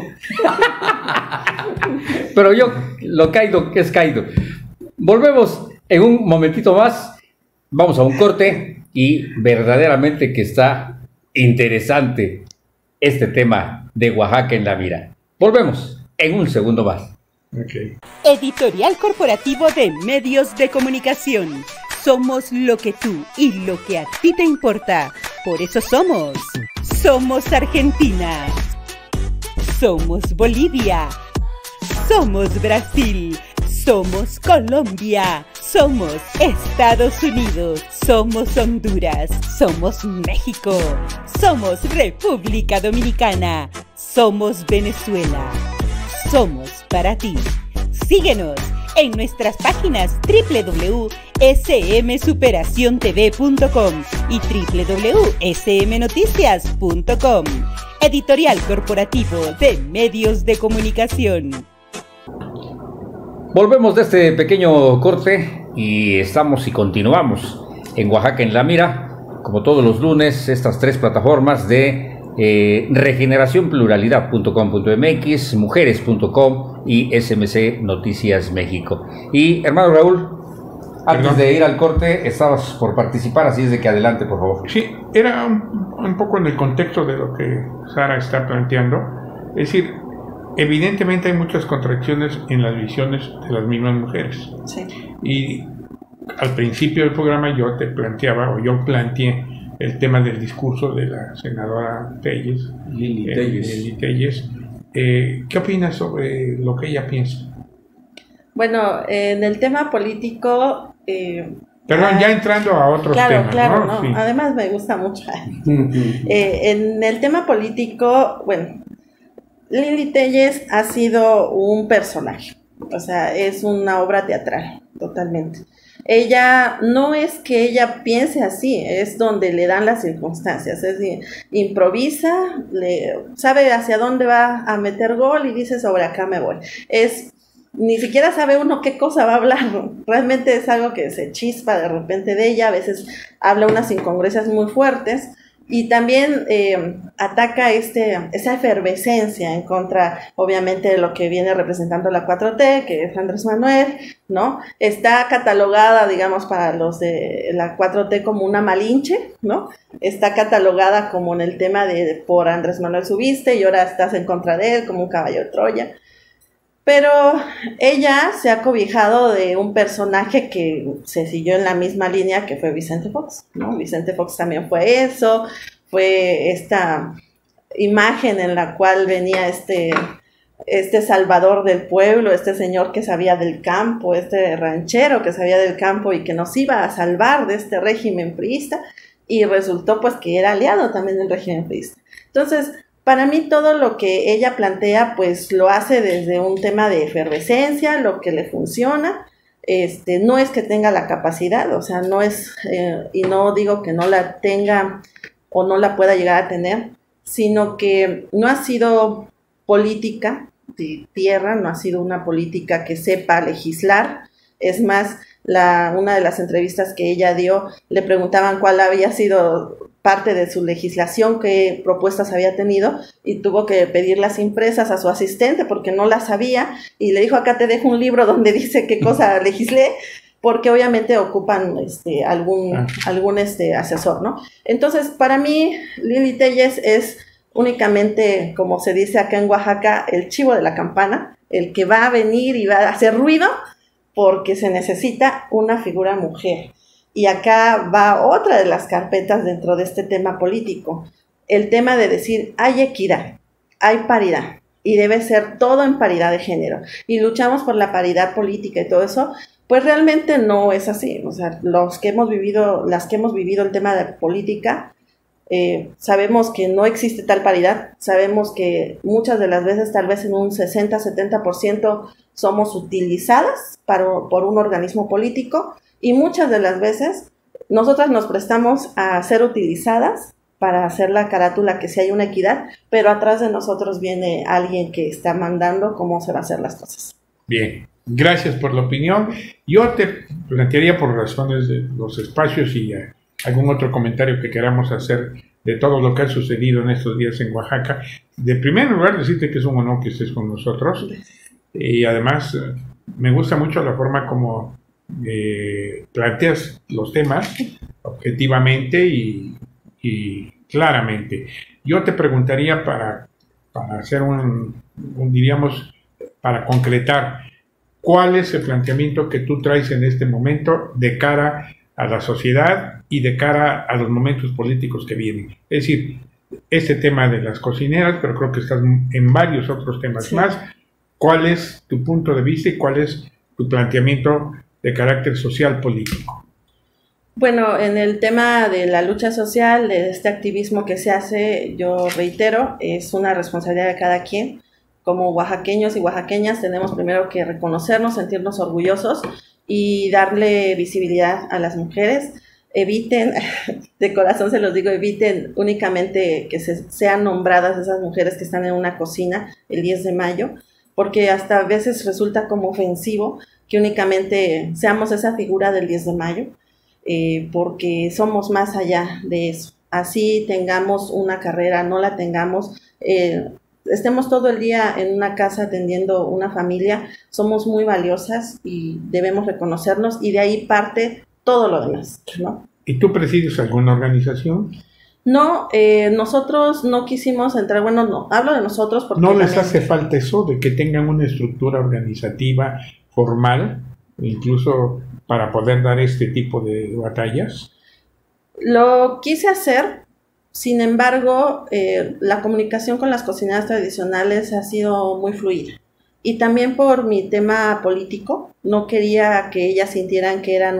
Pero yo, lo caído, es caído. Volvemos en un momentito más. Vamos a un corte y verdaderamente que está interesante este tema de Oaxaca en la mira. Volvemos en un segundo más. Okay. Editorial Corporativo de Medios de Comunicación. Somos lo que tú y lo que a ti te importa. Por eso somos. Somos Argentina. Somos Bolivia. Somos Brasil. Somos Colombia. Somos Estados Unidos. Somos Honduras. Somos México. Somos República Dominicana. Somos Venezuela. Somos para ti. Síguenos en nuestras páginas doble u doble u doble u punto s m superación t v punto com y doble u doble u doble u punto s m noticias punto com. Editorial Corporativo de Medios de Comunicación. Volvemos de este pequeño corte y estamos y continuamos en Oaxaca en la mira, como todos los lunes, estas tres plataformas de eh, regeneración pluralidad punto com punto m x, mujeres punto com y S M C Noticias México. Y hermano Raúl, antes Perdón. de ir al corte, estabas por participar, así es de que adelante, por favor. Sí, era un, un poco en el contexto de lo que Sara está planteando. Es decir, evidentemente hay muchas contradicciones en las visiones de las mismas mujeres. Sí. Y al principio del programa yo te planteaba, o yo planteé el tema del discurso de la senadora Telles, Lili eh, Telles. Lili Telles. Eh, ¿Qué opinas sobre lo que ella piensa? Bueno, en el tema político, eh, Perdón, Ah, ya entrando a otros Claro, temas, claro, ¿no? no, Sí. además me gusta mucho. Eh, en el tema político, bueno, Lili Telles ha sido un personaje, o sea, es una obra teatral, totalmente. Ella, no es que ella piense así, es donde le dan las circunstancias, es decir, improvisa, le, sabe hacia dónde va a meter gol y dice sobre acá me voy. Es, ni siquiera sabe uno qué cosa va a hablar, ¿no? Realmente es algo que se chispa de repente de ella, a veces habla unas incongruencias muy fuertes. Y también eh, ataca este, esa efervescencia en contra, obviamente, de lo que viene representando la cuatro T, que es Andrés Manuel, ¿no? Está catalogada, digamos, para los de la cuatro T como una malinche, ¿no? Está catalogada como en el tema de por Andrés Manuel subiste y ahora estás en contra de él, como un caballo de Troya. Pero ella se ha cobijado de un personaje que se siguió en la misma línea que fue Vicente Fox, ¿no? Vicente Fox también fue eso, fue esta imagen en la cual venía este, este salvador del pueblo, este señor que sabía del campo, este ranchero que sabía del campo y que nos iba a salvar de este régimen priista, y resultó pues que era aliado también del régimen priista. Entonces, para mí todo lo que ella plantea pues lo hace desde un tema de efervescencia, lo que le funciona. Este, no es que tenga la capacidad, o sea, no es, eh, y no digo que no la tenga o no la pueda llegar a tener, sino que no ha sido política de tierra, no ha sido una política que sepa legislar. Es más, la, una de las entrevistas que ella dio, le preguntaban cuál había sido parte de su legislación, qué propuestas había tenido, y tuvo que pedir las impresas a su asistente porque no las sabía, y le dijo, acá te dejo un libro donde dice qué cosa legislé, porque obviamente ocupan este, algún, Ah. algún este, asesor, ¿no? Entonces, para mí, Lili Telles es únicamente, como se dice acá en Oaxaca, el chivo de la campana, el que va a venir y va a hacer ruido, porque se necesita una figura mujer. Y acá va otra de las carpetas dentro de este tema político, el tema de decir, hay equidad, hay paridad, y debe ser todo en paridad de género, y luchamos por la paridad política y todo eso. Pues realmente no es así. O sea, los que hemos vivido, las que hemos vivido el tema de política, eh, sabemos que no existe tal paridad, sabemos que muchas de las veces, tal vez en un sesenta a setenta por ciento, somos utilizadas para, por un organismo político, y muchas de las veces nosotras nos prestamos a ser utilizadas para hacer la carátula que sí hay una equidad, pero atrás de nosotros viene alguien que está mandando cómo se va a hacer las cosas. Bien, gracias por la opinión. Yo te plantearía, por razones de los espacios y eh, algún otro comentario que queramos hacer de todo lo que ha sucedido en estos días en Oaxaca. De primer lugar, decirte que es un honor que estés con nosotros, y además eh, me gusta mucho la forma como eh, planteas los temas objetivamente y, y claramente. Yo te preguntaría para, para hacer un, un, diríamos, para concretar, ¿cuál es el planteamiento que tú traes en este momento de cara a la sociedad y de cara a los momentos políticos que vienen? Es decir, este tema de las cocineras, pero creo que estás en varios otros temas sí. más. ¿Cuál es tu punto de vista y cuál es tu planteamiento de carácter social político? Bueno, en el tema de la lucha social, de este activismo que se hace, yo reitero, es una responsabilidad de cada quien. Como oaxaqueños y oaxaqueñas tenemos primero que reconocernos, sentirnos orgullosos y darle visibilidad a las mujeres. Eviten, de corazón se los digo, eviten únicamente que se, sean nombradas esas mujeres que están en una cocina el diez de mayo, porque hasta a veces resulta como ofensivo que únicamente seamos esa figura del diez de mayo, eh, porque somos más allá de eso. Así tengamos una carrera, no la tengamos, eh, estemos todo el día en una casa atendiendo una familia, somos muy valiosas y debemos reconocernos, y de ahí parte todo lo demás, ¿no? ¿Y tú presides alguna organización? No, eh, nosotros no quisimos entrar, bueno, no, hablo de nosotros porque... ¿No les también... hace falta eso, de que tengan una estructura organizativa formal, incluso para poder dar este tipo de batallas? Lo quise hacer, sin embargo, eh, la comunicación con las cocineras tradicionales ha sido muy fluida. Y también por mi tema político, no quería que ellas sintieran que eran un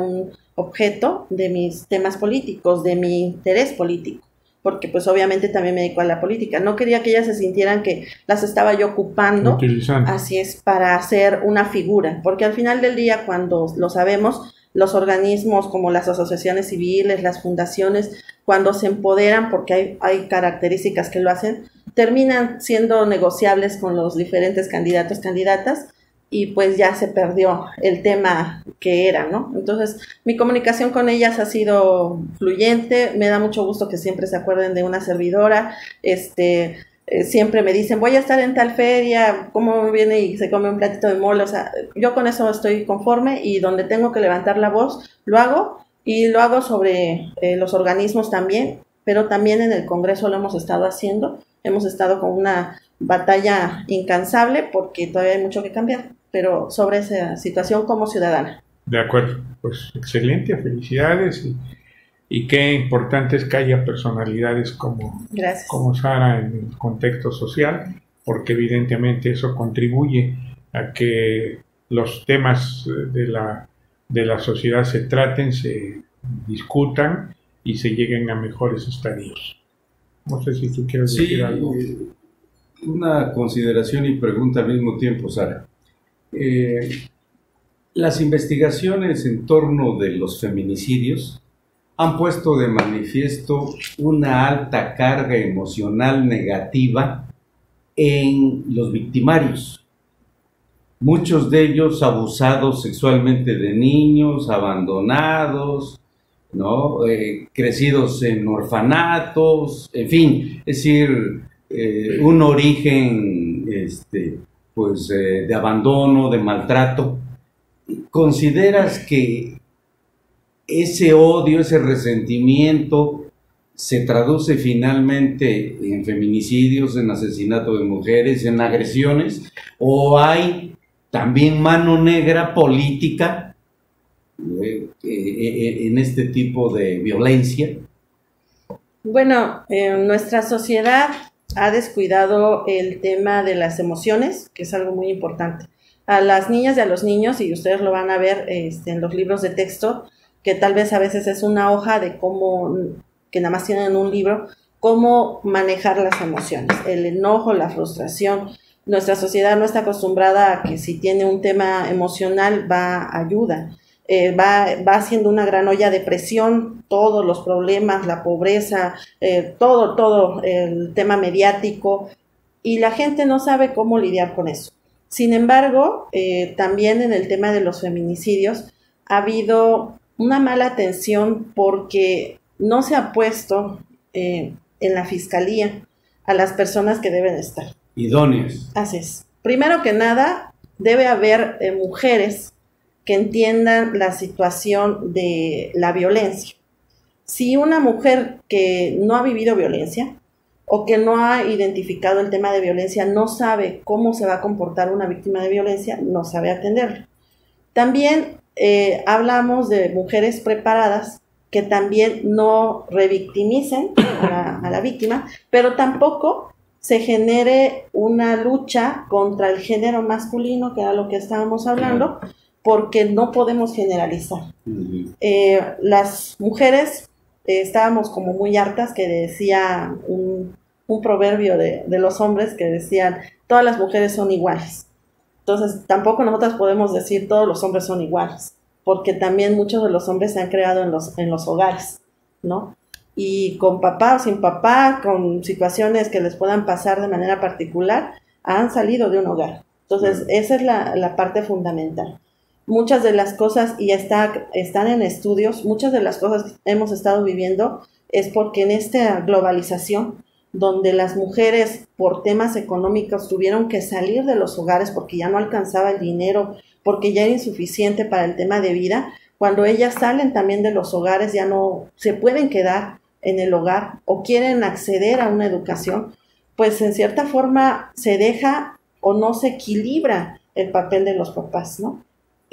objeto de mis temas políticos, de mi interés político, porque pues obviamente también me dedico a la política. No quería que ellas se sintieran que las estaba yo ocupando, utilizando. Así es, para hacer una figura, porque al final del día, cuando lo sabemos, los organismos como las asociaciones civiles, las fundaciones, cuando se empoderan, porque hay, hay características que lo hacen, terminan siendo negociables con los diferentes candidatos, candidatas, y pues ya se perdió el tema que era, ¿no? Entonces, mi comunicación con ellas ha sido fluyente, me da mucho gusto que siempre se acuerden de una servidora, este, eh, siempre me dicen, voy a estar en tal feria, ¿cómo viene y se come un platito de mole? O sea, yo con eso estoy conforme, y donde tengo que levantar la voz, lo hago, y lo hago sobre eh, los organismos también, pero también en el Congreso lo hemos estado haciendo, hemos estado con una batalla incansable porque todavía hay mucho que cambiar, pero sobre esa situación como ciudadana. De acuerdo, pues excelente, felicidades, y, y qué importante es que haya personalidades como, Gracias. como Sara en el contexto social, porque evidentemente eso contribuye a que los temas de la, de la sociedad se traten, se discutan y se lleguen a mejores estadios. No sé si tú quieres Sí, decir algo. eh, una consideración y pregunta al mismo tiempo, Sara. Eh, las investigaciones en torno de los feminicidios han puesto de manifiesto una alta carga emocional negativa en los victimarios. Muchos de ellos abusados sexualmente de niños, abandonados, ¿no? Eh, crecidos en orfanatos, en fin, es decir, eh, un origen este, pues, eh, de abandono, de maltrato. ¿Consideras que ese odio, ese resentimiento se traduce finalmente en feminicidios, en asesinato de mujeres, en agresiones, o hay también mano negra política eh, eh, en este tipo de violencia? Bueno, eh, nuestra sociedad ha descuidado el tema de las emociones, que es algo muy importante. A las niñas y a los niños, y ustedes lo van a ver este, en los libros de texto, que tal vez a veces es una hoja de cómo, que nada más tienen un libro, cómo manejar las emociones, el enojo, la frustración. Nuestra sociedad no está acostumbrada a que si tiene un tema emocional va a ayuda. Eh, va, va haciendo una gran olla de presión, todos los problemas, la pobreza, eh, todo, todo el tema mediático, y la gente no sabe cómo lidiar con eso. Sin embargo, eh, también en el tema de los feminicidios ha habido una mala atención porque no se ha puesto eh, en la fiscalía a las personas que deben estar. Idóneas. Así es. Primero que nada, debe haber eh, mujeres que entiendan la situación de la violencia. Si una mujer que no ha vivido violencia o que no ha identificado el tema de violencia no sabe cómo se va a comportar una víctima de violencia, no sabe atenderlo. También eh, hablamos de mujeres preparadas que también no revictimicen a la, a la víctima, pero tampoco se genere una lucha contra el género masculino, que era lo que estábamos hablando, porque no podemos generalizar. Uh-huh. Eh, las mujeres eh, estábamos como muy hartas, que decía un, un proverbio de, de los hombres que decían, todas las mujeres son iguales. Entonces tampoco nosotras podemos decir todos los hombres son iguales, porque también muchos de los hombres se han creado en los, en los hogares, ¿no? Y con papá o sin papá, con situaciones que les puedan pasar de manera particular, han salido de un hogar. Entonces esa es la, la parte fundamental. Muchas de las cosas, y está, están en estudios, muchas de las cosas que hemos estado viviendo es porque en esta globalización, donde las mujeres por temas económicos tuvieron que salir de los hogares porque ya no alcanzaba el dinero, porque ya era insuficiente para el tema de vida, cuando ellas salen también de los hogares ya no se pueden quedar en el hogar o quieren acceder a una educación, pues en cierta forma se deja o no se equilibra el papel de los papás, ¿no?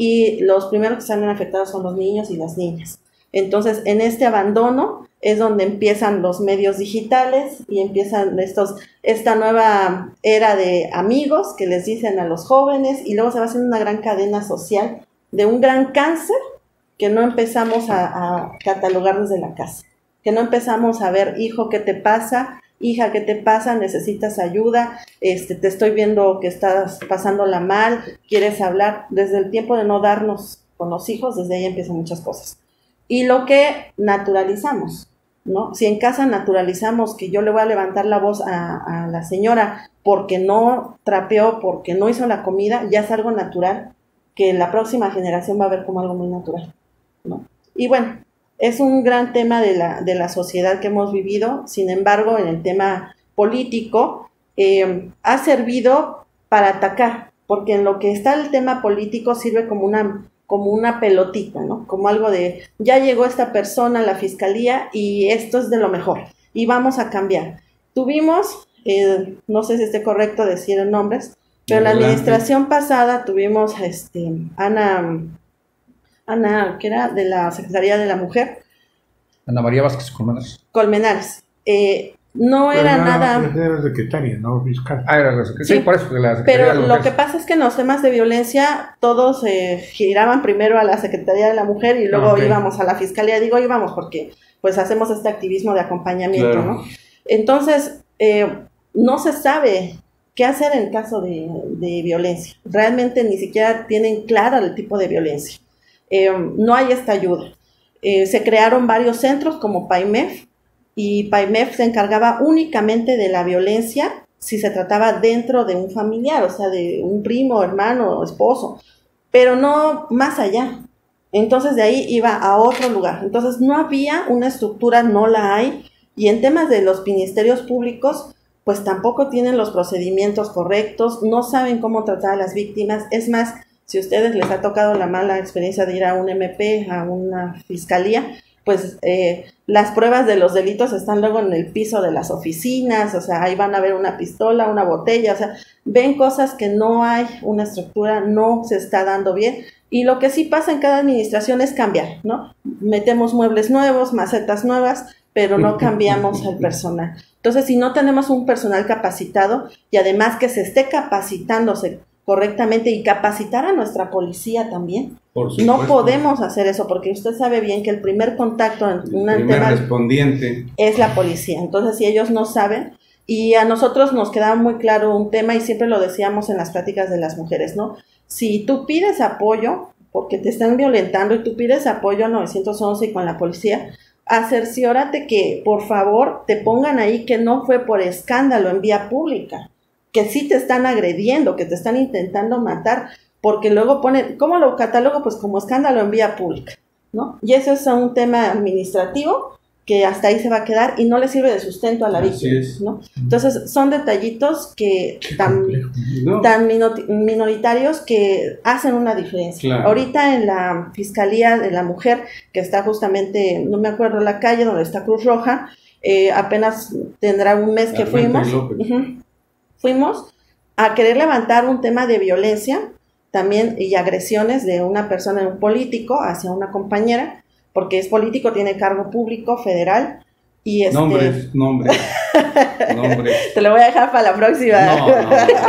Y los primeros que salen afectados son los niños y las niñas. Entonces, en este abandono es donde empiezan los medios digitales y empiezan estos, esta nueva era de amigos que les dicen a los jóvenes, y luego se va haciendo una gran cadena social de un gran cáncer que no empezamos a, a catalogar desde la casa, que no empezamos a ver, hijo, ¿qué te pasa? Hija, ¿qué te pasa? ¿Necesitas ayuda? Este, te estoy viendo que estás pasándola mal, ¿quieres hablar? Desde el tiempo de no darnos con los hijos, desde ahí empiezan muchas cosas. Y lo que naturalizamos, ¿no? Si en casa naturalizamos que yo le voy a levantar la voz a, a la señora porque no trapeó, porque no hizo la comida, ya es algo natural, que la próxima generación va a ver como algo muy natural, ¿no? Y bueno, es un gran tema de la, de la sociedad que hemos vivido. Sin embargo, en el tema político, eh, ha servido para atacar, porque en lo que está el tema político sirve como una, como una pelotita, ¿no? Como algo de, ya llegó esta persona a la fiscalía y esto es de lo mejor, y vamos a cambiar. Tuvimos, eh, no sé si esté correcto decir nombres, pero en la administración pasada tuvimos este, Ana... Ana, que era de la Secretaría de la Mujer. Ana María Vázquez Colmenares. Colmenares. Eh, no era, era nada... Era secretaria, no fiscal. Ah, era la secretaria. Sí, sí, por eso que la Secretaría pero de la lo que pasa es que en los temas de violencia todos eh, giraban primero a la Secretaría de la Mujer y luego okay. íbamos a la Fiscalía. Digo íbamos porque pues hacemos este activismo de acompañamiento, claro. ¿no? Entonces, eh, no se sabe qué hacer en caso de, de violencia. Realmente ni siquiera tienen claro el tipo de violencia. Eh, no hay esta ayuda. Eh, se crearon varios centros como PAIMEF y PAIMEF se encargaba únicamente de la violencia si se trataba dentro de un familiar, o sea, de un primo, hermano, esposo, pero no más allá. Entonces de ahí iba a otro lugar. Entonces no había una estructura, no la hay, y en temas de los ministerios públicos pues tampoco tienen los procedimientos correctos, no saben cómo tratar a las víctimas. Es más, si a ustedes les ha tocado la mala experiencia de ir a un M P, a una fiscalía, pues eh, las pruebas de los delitos están luego en el piso de las oficinas, o sea, ahí van a ver una pistola, una botella, o sea, ven cosas que no hay una estructura, no se está dando bien. Y lo que sí pasa en cada administración es cambiar, ¿no? Metemos muebles nuevos, macetas nuevas, pero no cambiamos el personal. Entonces, si no tenemos un personal capacitado y además que se esté capacitándose correctamente y capacitar a nuestra policía también. No podemos hacer eso porque usted sabe bien que el primer contacto en un tema respondiente es la policía. Entonces, si ellos no saben, y a nosotros nos quedaba muy claro un tema y siempre lo decíamos en las pláticas de las mujeres, ¿no? Si tú pides apoyo porque te están violentando y tú pides apoyo a nueve once y con la policía, cerciórate que por favor te pongan ahí que no fue por escándalo en vía pública, que sí te están agrediendo, que te están intentando matar, porque luego ponen, ¿cómo lo catalogo? Pues como escándalo en vía pública, ¿no? Y eso es un tema administrativo que hasta ahí se va a quedar y no le sirve de sustento a la víctima, ¿no? Entonces son detallitos que tan, no. tan minoritarios que hacen una diferencia. Claro. Ahorita en la Fiscalía de la Mujer, que está justamente, no me acuerdo la calle donde está Cruz Roja, eh, apenas tendrá un mes que fuimos. Uh-huh. Fuimos a querer levantar un tema de violencia también y agresiones de una persona, un político, hacia una compañera, porque es político, tiene cargo público federal. Y este... Nombres, nombres, nombres. Te lo voy a dejar para la próxima. No, no,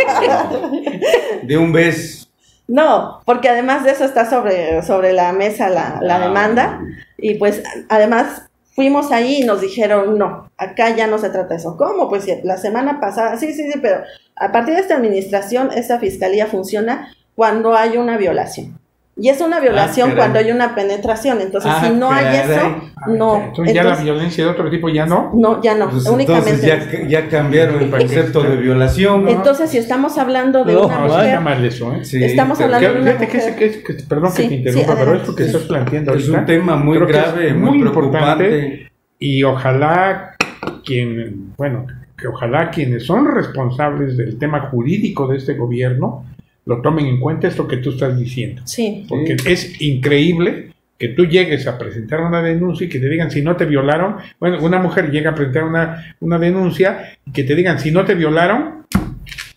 no, no. De un beso. No, porque además de eso está sobre, sobre la mesa la, la demanda. Y pues además... Fuimos ahí y nos dijeron, no, acá ya no se trata de eso. ¿Cómo? Pues la semana pasada, sí, sí, sí, pero a partir de esta administración, esta fiscalía funciona cuando hay una violación. Y es una violación ah, cuando hay una penetración. Entonces, ah, si no caray. hay eso, no. Entonces, entonces, ¿ya la violencia de otro tipo ya no? No, ya no, pues únicamente. Entonces ya, ya cambiaron el concepto de violación, ¿no? Entonces, si estamos hablando de no, una no, mujer... No, mal eso, ¿eh? Sí, estamos hablando que, de una mujer... Que, que, que, perdón sí, que te interrumpa, sí, pero esto que sí. estás planteando es ahorita... un tema muy grave, muy, muy importante. Y ojalá quien, bueno, que ojalá quienes son responsables del tema jurídico de este gobierno lo tomen en cuenta esto que tú estás diciendo. Sí. Porque sí. es increíble que tú llegues a presentar una denuncia y que te digan si no te violaron. Bueno, una mujer llega a presentar una, una denuncia y que te digan si no te violaron,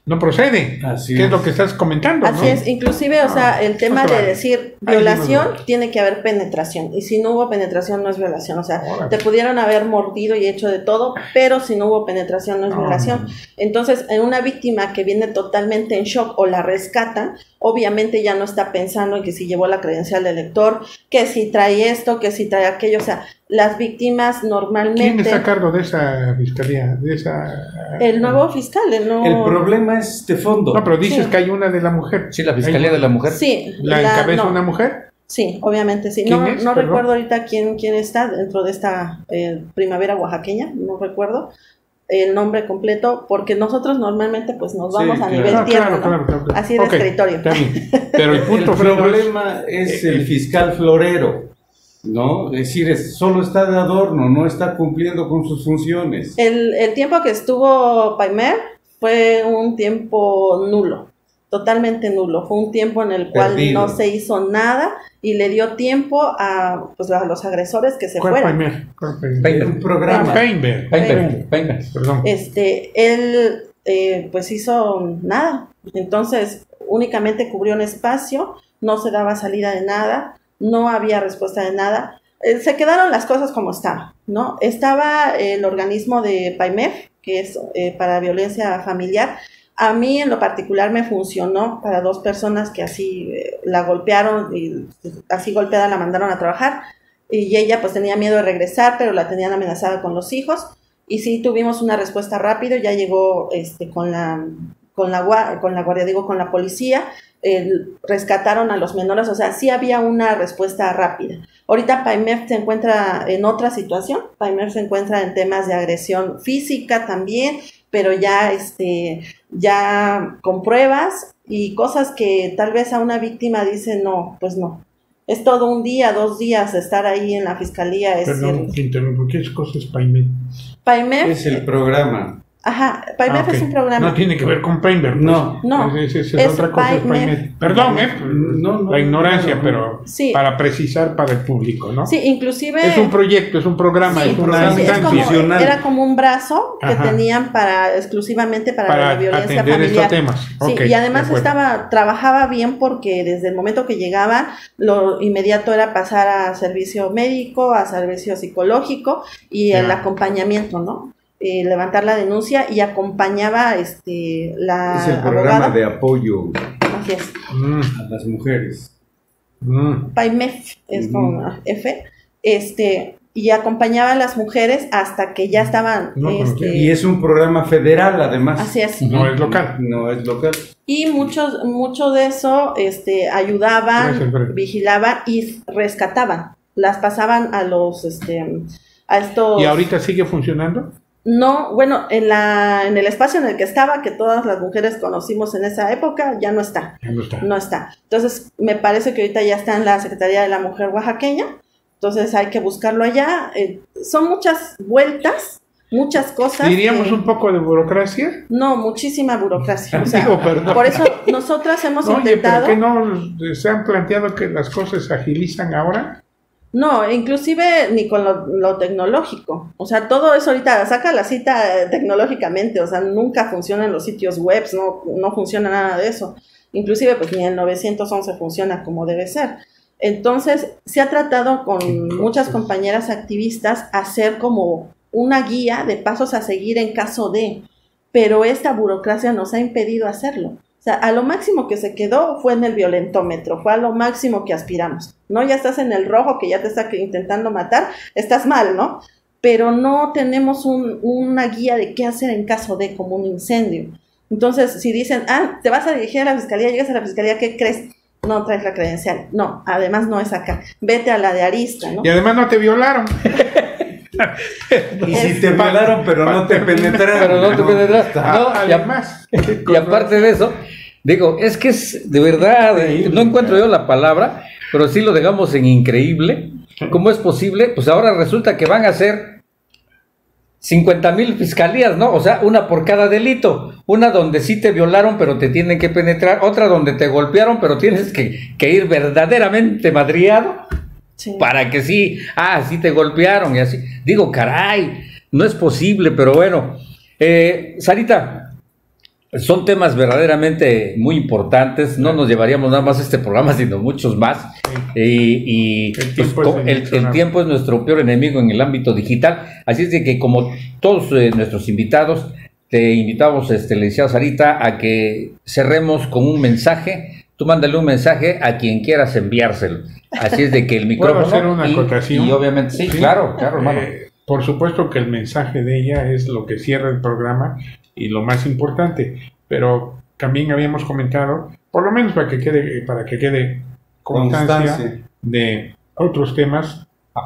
no procede. Así ¿Qué es es. lo que estás comentando? Así ¿no? es, inclusive, o sea, el tema eso de vale. decir Ay, violación, dime, tiene que haber penetración, y si no hubo penetración no es violación, o sea, Órale. te pudieron haber mordido y hecho de todo, pero si no hubo penetración no es No, violación. no. Entonces, en una víctima que viene totalmente en shock o la rescatan, obviamente ya no está pensando en que si llevó la credencial del lector, que si trae esto, que si trae aquello, o sea, las víctimas ¿Quién normalmente... está a cargo de esa fiscalía? De esa... El nuevo fiscal, el nuevo... El problema es de fondo. No, pero dices Sí. que hay una de la mujer. Sí, la Fiscalía Hay- de la Mujer. Sí, ¿La encabeza no. una mujer? Sí, obviamente sí. ¿Quién No, es? no Perdón. recuerdo ahorita quién, quién está dentro de esta eh, primavera oaxaqueña, no recuerdo el nombre completo, porque nosotros normalmente pues nos Sí, vamos a claro. nivel Ah, tierra, claro, ¿no? claro, claro, claro. Así de Ok, territorio. está bien. Pero el punto El final es- problema es el fiscal florero, ¿no? Es decir, es- solo está de adorno, no está cumpliendo con sus funciones. El, el tiempo que estuvo Paimer fue un tiempo nulo, totalmente nulo. Fue un tiempo en el cual Perdido. no se hizo nada y le dio tiempo a, pues, a los agresores que se ¿Cuál fueran. primer? ¿Cuál primer? Painter. Un programa. Ah, Painter. Painter, Painter. Perdón. Este, él eh, pues hizo nada. Entonces, únicamente cubrió un espacio, no se daba salida de nada, no había respuesta de nada. Eh, se quedaron las cosas como estaban, ¿no? Estaba el organismo de PAIMEF, que es eh, para violencia familiar. A mí en lo particular me funcionó para dos personas que así eh, la golpearon y así golpeada la mandaron a trabajar y ella pues tenía miedo de regresar, pero la tenían amenazada con los hijos y sí tuvimos una respuesta rápido, ya llegó este con la con la gua- con la guardia, digo, con la policía, eh, rescataron a los menores, o sea, sí había una respuesta rápida. Ahorita PAIMEF se encuentra en otra situación, PAIMEF se encuentra en temas de agresión física también, pero ya este ya con pruebas y cosas que tal vez a una víctima dice no, pues no. Es todo un día, dos días de estar ahí en la fiscalía. Es Perdón, el- te interrumpo. ¿Qué cosa es Painter? PAIMEF, Es el programa. ajá, PAIMEF Ah, ok. es un programa. No tiene que ver con Painter. pues. No. No, Es, es- es es otra cosa, es Painter. Painter. Perdón, ¿eh? No, no, la ignorancia, no, no. pero Sí. para precisar para el público, ¿no? Sí, inclusive Es un proyecto, es un programa, sí, es una programa, sí, es como- instancia funcional. era como un brazo que Ajá. tenían para exclusivamente para, para la violencia atender familiar. estos temas. Sí, Ok, y de además acuerdo. estaba trabajaba bien porque desde el momento que llegaba lo inmediato era pasar a servicio médico, a servicio psicológico y Ya. el acompañamiento, ¿no? Eh, levantar la denuncia y acompañaba este la Es el programa abogada. de apoyo Así es. Mm, a las mujeres. mm. PAIMEF es Ujú. con F, este, y acompañaba a las mujeres hasta que ya estaban, No conocía. este, Y es un programa federal, además. así es. No es local. No es local. Y muchos, mucho de eso, este, ayudaban, Gracias, Brenda. vigilaban y rescataban, las pasaban a los, este, a estos. ¿Y ahorita sigue funcionando? No, bueno, en la, en el espacio en el que estaba, que todas las mujeres conocimos en esa época, ya no está. Ya no está. No está. Entonces, me parece que ahorita ya está en la Secretaría de la Mujer Oaxaqueña. Entonces, hay que buscarlo allá. Eh, son muchas vueltas, muchas cosas. ¿Diríamos que- un poco de burocracia? No, muchísima burocracia. O sea, Digo, perdón. por eso nosotras hemos Oye, intentado. ¿pero qué no se han planteado que las cosas se agilizan ahora? No, inclusive ni con lo, lo tecnológico. O sea, todo eso ahorita, saca la cita eh, tecnológicamente. O sea, nunca funcionan los sitios web, no, no funciona nada de eso. Inclusive, pues ni el novecientos once funciona como debe ser. Entonces, se ha tratado con muchas compañeras activistas hacer como una guía de pasos a seguir en caso de, pero esta burocracia nos ha impedido hacerlo. O sea, a lo máximo que se quedó fue en el violentómetro, fue a lo máximo que aspiramos, ¿no? Ya estás en el rojo, que ya te está intentando matar, estás mal, ¿no? Pero no tenemos un, una guía de qué hacer en caso de, como un incendio. Entonces, si dicen, ah, te vas a dirigir a la fiscalía, llegas a la fiscalía, ¿qué crees? No traes la credencial. No, además no es acá. Vete a la de Arista, ¿no? Y además no te violaron. Y si Es- te violaron, pero no te penetraron. Pero no te penetraste. Ah, No, y a- además. Y aparte de eso, digo, es que es de verdad, eh, no encuentro yo la palabra, pero sí lo dejamos en increíble. ¿Cómo es posible? Pues ahora resulta que van a ser cincuenta mil fiscalías, ¿no? O sea, una por cada delito. Una donde sí te violaron, pero te tienen que penetrar. Otra donde te golpearon, pero tienes que, que ir verdaderamente madriado Sí. para que sí, ah, sí te golpearon y así. Digo, caray, no es posible, pero bueno. Eh, Sarita, Son temas verdaderamente muy importantes, no nos llevaríamos nada más este programa, sino muchos más. Y, y El pues, tiempo, el, es el tiempo es nuestro peor enemigo en el ámbito digital, así es de que como todos eh, nuestros invitados, te invitamos, este, licenciado Sarita, a que cerremos con un mensaje. Tú mándale un mensaje a quien quieras enviárselo. Así es de que el micrófono... ¿Puedo hacer una y, acotación? y obviamente, sí, Sí. claro, claro, hermano. Eh, por supuesto que el mensaje de ella es lo que cierra el programa y lo más importante, pero también habíamos comentado, por lo menos para que quede, para que quede constancia, Constancia. de otros temas.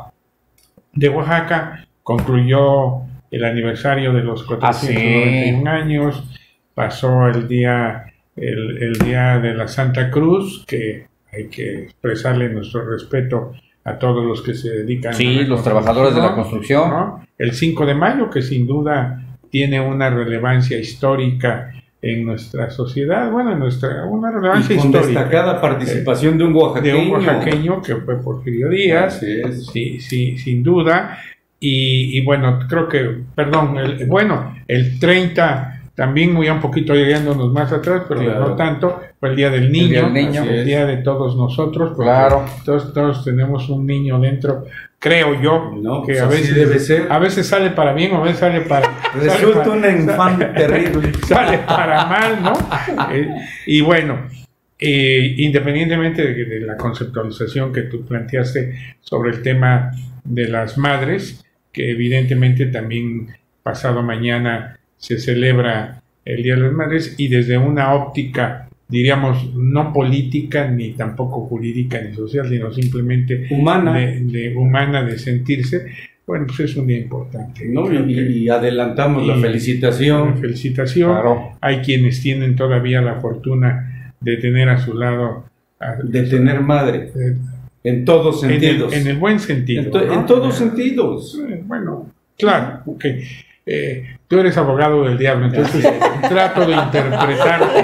De Oaxaca concluyó el aniversario de los cuatrocientos noventa y uno años, pasó el día, el, el día de la Santa Cruz, que hay que expresarle nuestro respeto a todos los que se dedican Sí, a la los trabajadores de la construcción. ¿no? El cinco de mayo, que sin duda tiene una relevancia histórica en nuestra sociedad, bueno, en nuestra, una relevancia Y con histórica. destacada participación de un De oaxaqueño. un oaxaqueño que fue Porfirio Díaz, Así es. sí, sí, sin duda. Y, y bueno, creo que, perdón, el, bueno, el treinta también muy un poquito llegándonos más atrás, pero Claro. no tanto, fue el Día del Niño, Día del Niño. el Día de todos nosotros, porque Claro. todos, todos tenemos un niño dentro, creo yo, No, que pues a así veces debe ser. a veces sale para bien o a veces sale para Resulta sale una infame terrible. sale para mal, ¿no? Eh, y bueno, eh, independientemente de, de la conceptualización que tú planteaste sobre el tema de las madres, que evidentemente también pasado mañana se celebra el Día de las Madres, y desde una óptica, diríamos, no política, ni tampoco jurídica, ni social, sino simplemente Humana. de, de humana, de sentirse, bueno, pues es un día importante. ¿No? Creo Y, que- y adelantamos la y- felicitación. una felicitación. Claro. Hay quienes tienen todavía la fortuna de tener a su lado a- De tener madre. eh, En todos en, el, sentidos. en el buen sentido. En to- ¿no? en todos Eh, sentidos. eh, Bueno, claro, ok. Eh, tú eres abogado del diablo, entonces trato de interpretarte.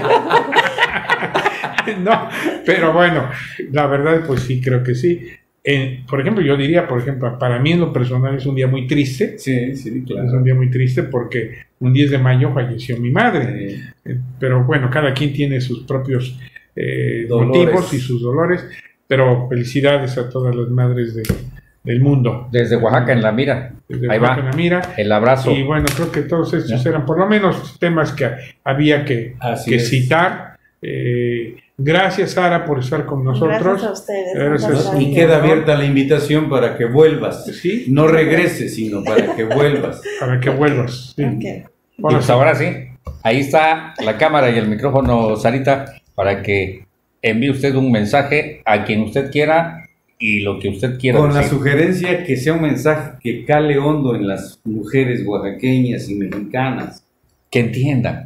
No, pero bueno, la verdad, pues sí, creo que sí. En- por ejemplo, yo diría, por ejemplo, para mí en lo personal es un día muy triste. Sí, sí, Es un día muy triste porque un diez de mayo falleció mi madre. Eh, Eh, Pero bueno, cada quien tiene sus propios eh, Dolores. motivos y sus dolores. Pero felicidades a todas las madres de- del mundo. Desde Oaxaca en la mira. Desde Ahí Oaxaca va. en la mira. El abrazo. Y bueno, creo que todos estos eran por lo menos temas que había que, Así que es. citar. Eh, gracias, Sara, por estar con nosotros. Gracias a ustedes. Gracias. muchas Y gracias. queda abierta la invitación para que vuelvas. Sí, No regreses, sino para que vuelvas. para que vuelvas. Sí. Ok. Y Ahora pues sí. ahora sí, ahí está la cámara y el micrófono, Sarita, para que envíe usted un mensaje a quien usted quiera y lo que usted quiera Con la decir. sugerencia que sea un mensaje que cale hondo en las mujeres oaxaqueñas y mexicanas. Que entiendan.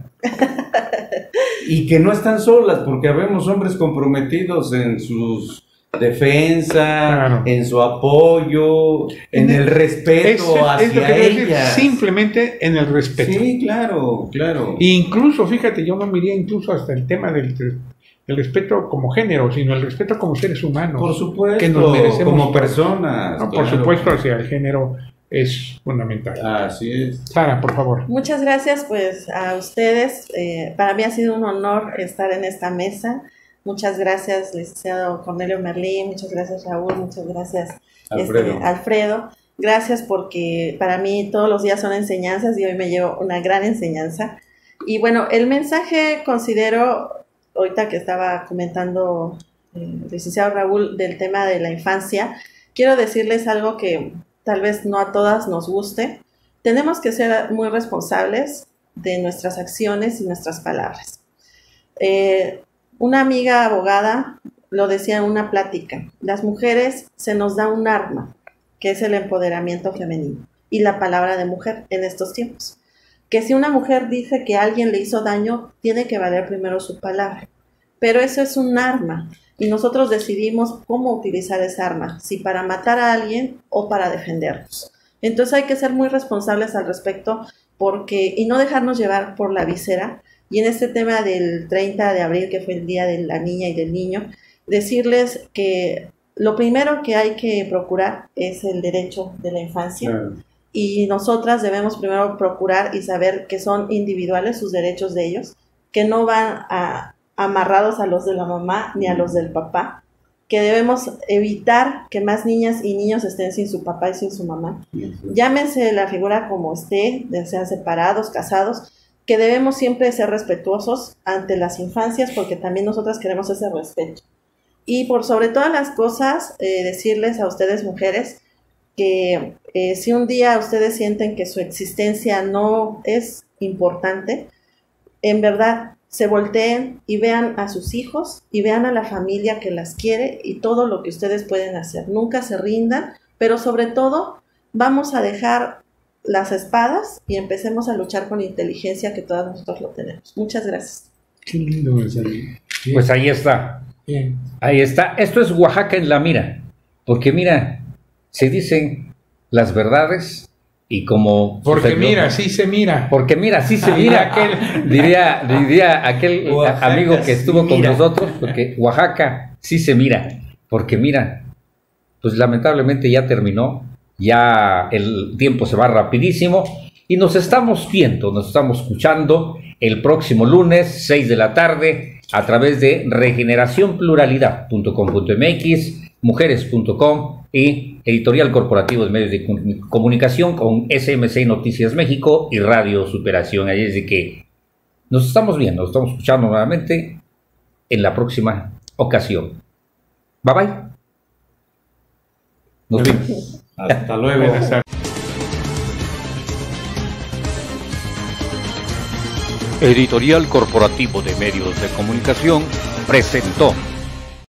Y que no están solas, porque habemos hombres comprometidos en sus defensa, Claro. en su apoyo, en el respeto Es- es lo que hacia quería decir, ellas. simplemente en el respeto. Sí, claro, claro. Incluso, fíjate, yo no me iría incluso hasta el tema del, del respeto como género, sino el respeto como seres humanos. Por supuesto, que nos merecemos como todos. personas. No, por claro. supuesto, hacia el género es fundamental. Así es. Sara, por favor. Muchas gracias pues a ustedes. Eh, para mí ha sido un honor estar en esta mesa. Muchas gracias, licenciado Cornelio Merlín. Muchas gracias, Raúl. Muchas gracias, Alfredo. este, Alfredo. Gracias porque para mí todos los días son enseñanzas y hoy me llevo una gran enseñanza. Y bueno, el mensaje considero, ahorita que estaba comentando eh, el licenciado Raúl del tema de la infancia, quiero decirles algo que tal vez no a todas nos guste. Tenemos que ser muy responsables de nuestras acciones y nuestras palabras. Eh, una amiga abogada lo decía en una plática, las mujeres se nos da un arma, que es el empoderamiento femenino y la palabra de mujer en estos tiempos. Que si una mujer dice que alguien le hizo daño, tiene que valer primero su palabra. Pero eso es un arma y nosotros decidimos cómo utilizar esa arma, si para matar a alguien o para defendernos. Entonces hay que ser muy responsables al respecto porque, y no dejarnos llevar por la visera. Y en este tema del treinta de abril, que fue el Día de la Niña y del Niño, decirles que lo primero que hay que procurar es el derecho de la infancia. Claro. Y nosotras debemos primero procurar y saber que son individuales sus derechos de ellos, que no van a, amarrados a los de la mamá ni a los del papá, que debemos evitar que más niñas y niños estén sin su papá y sin su mamá. Llámense la figura como esté, sean separados, casados, que debemos siempre ser respetuosos ante las infancias, porque también nosotras queremos ese respeto. Y por sobre todas las cosas, eh, decirles a ustedes mujeres que eh, si un día ustedes sienten que su existencia no es importante, en verdad se volteen y vean a sus hijos y vean a la familia que las quiere y todo lo que ustedes pueden hacer. Nunca se rindan, pero sobre todo vamos a dejar las espadas y empecemos a luchar con inteligencia, que todas nosotros lo tenemos. Muchas gracias. Qué lindo, Marcelo. Pues ahí está. Bien. Ahí está. Esto es Oaxaca en la mira. Porque mira, se dicen las verdades y como... Porque sucedió, mira, sí se mira. Porque mira, sí se mira. aquel, diría, diría aquel Oaxaca amigo que estuvo sí con mira. nosotros, porque Oaxaca sí se mira. Porque mira, pues lamentablemente ya terminó. Ya el tiempo se va rapidísimo. Y nos estamos viendo, nos estamos escuchando el próximo lunes, seis de la tarde, a través de regeneración pluralidad punto com punto m x, mujeres punto com y Editorial Corporativo de Medios de Comunicación con S M C Noticias México y Radio Superación. Ahí es de que nos estamos viendo, nos estamos escuchando nuevamente en la próxima ocasión. Bye bye. Nos vemos. Hasta luego. Buenas tardes. Editorial Corporativo de Medios de Comunicación presentó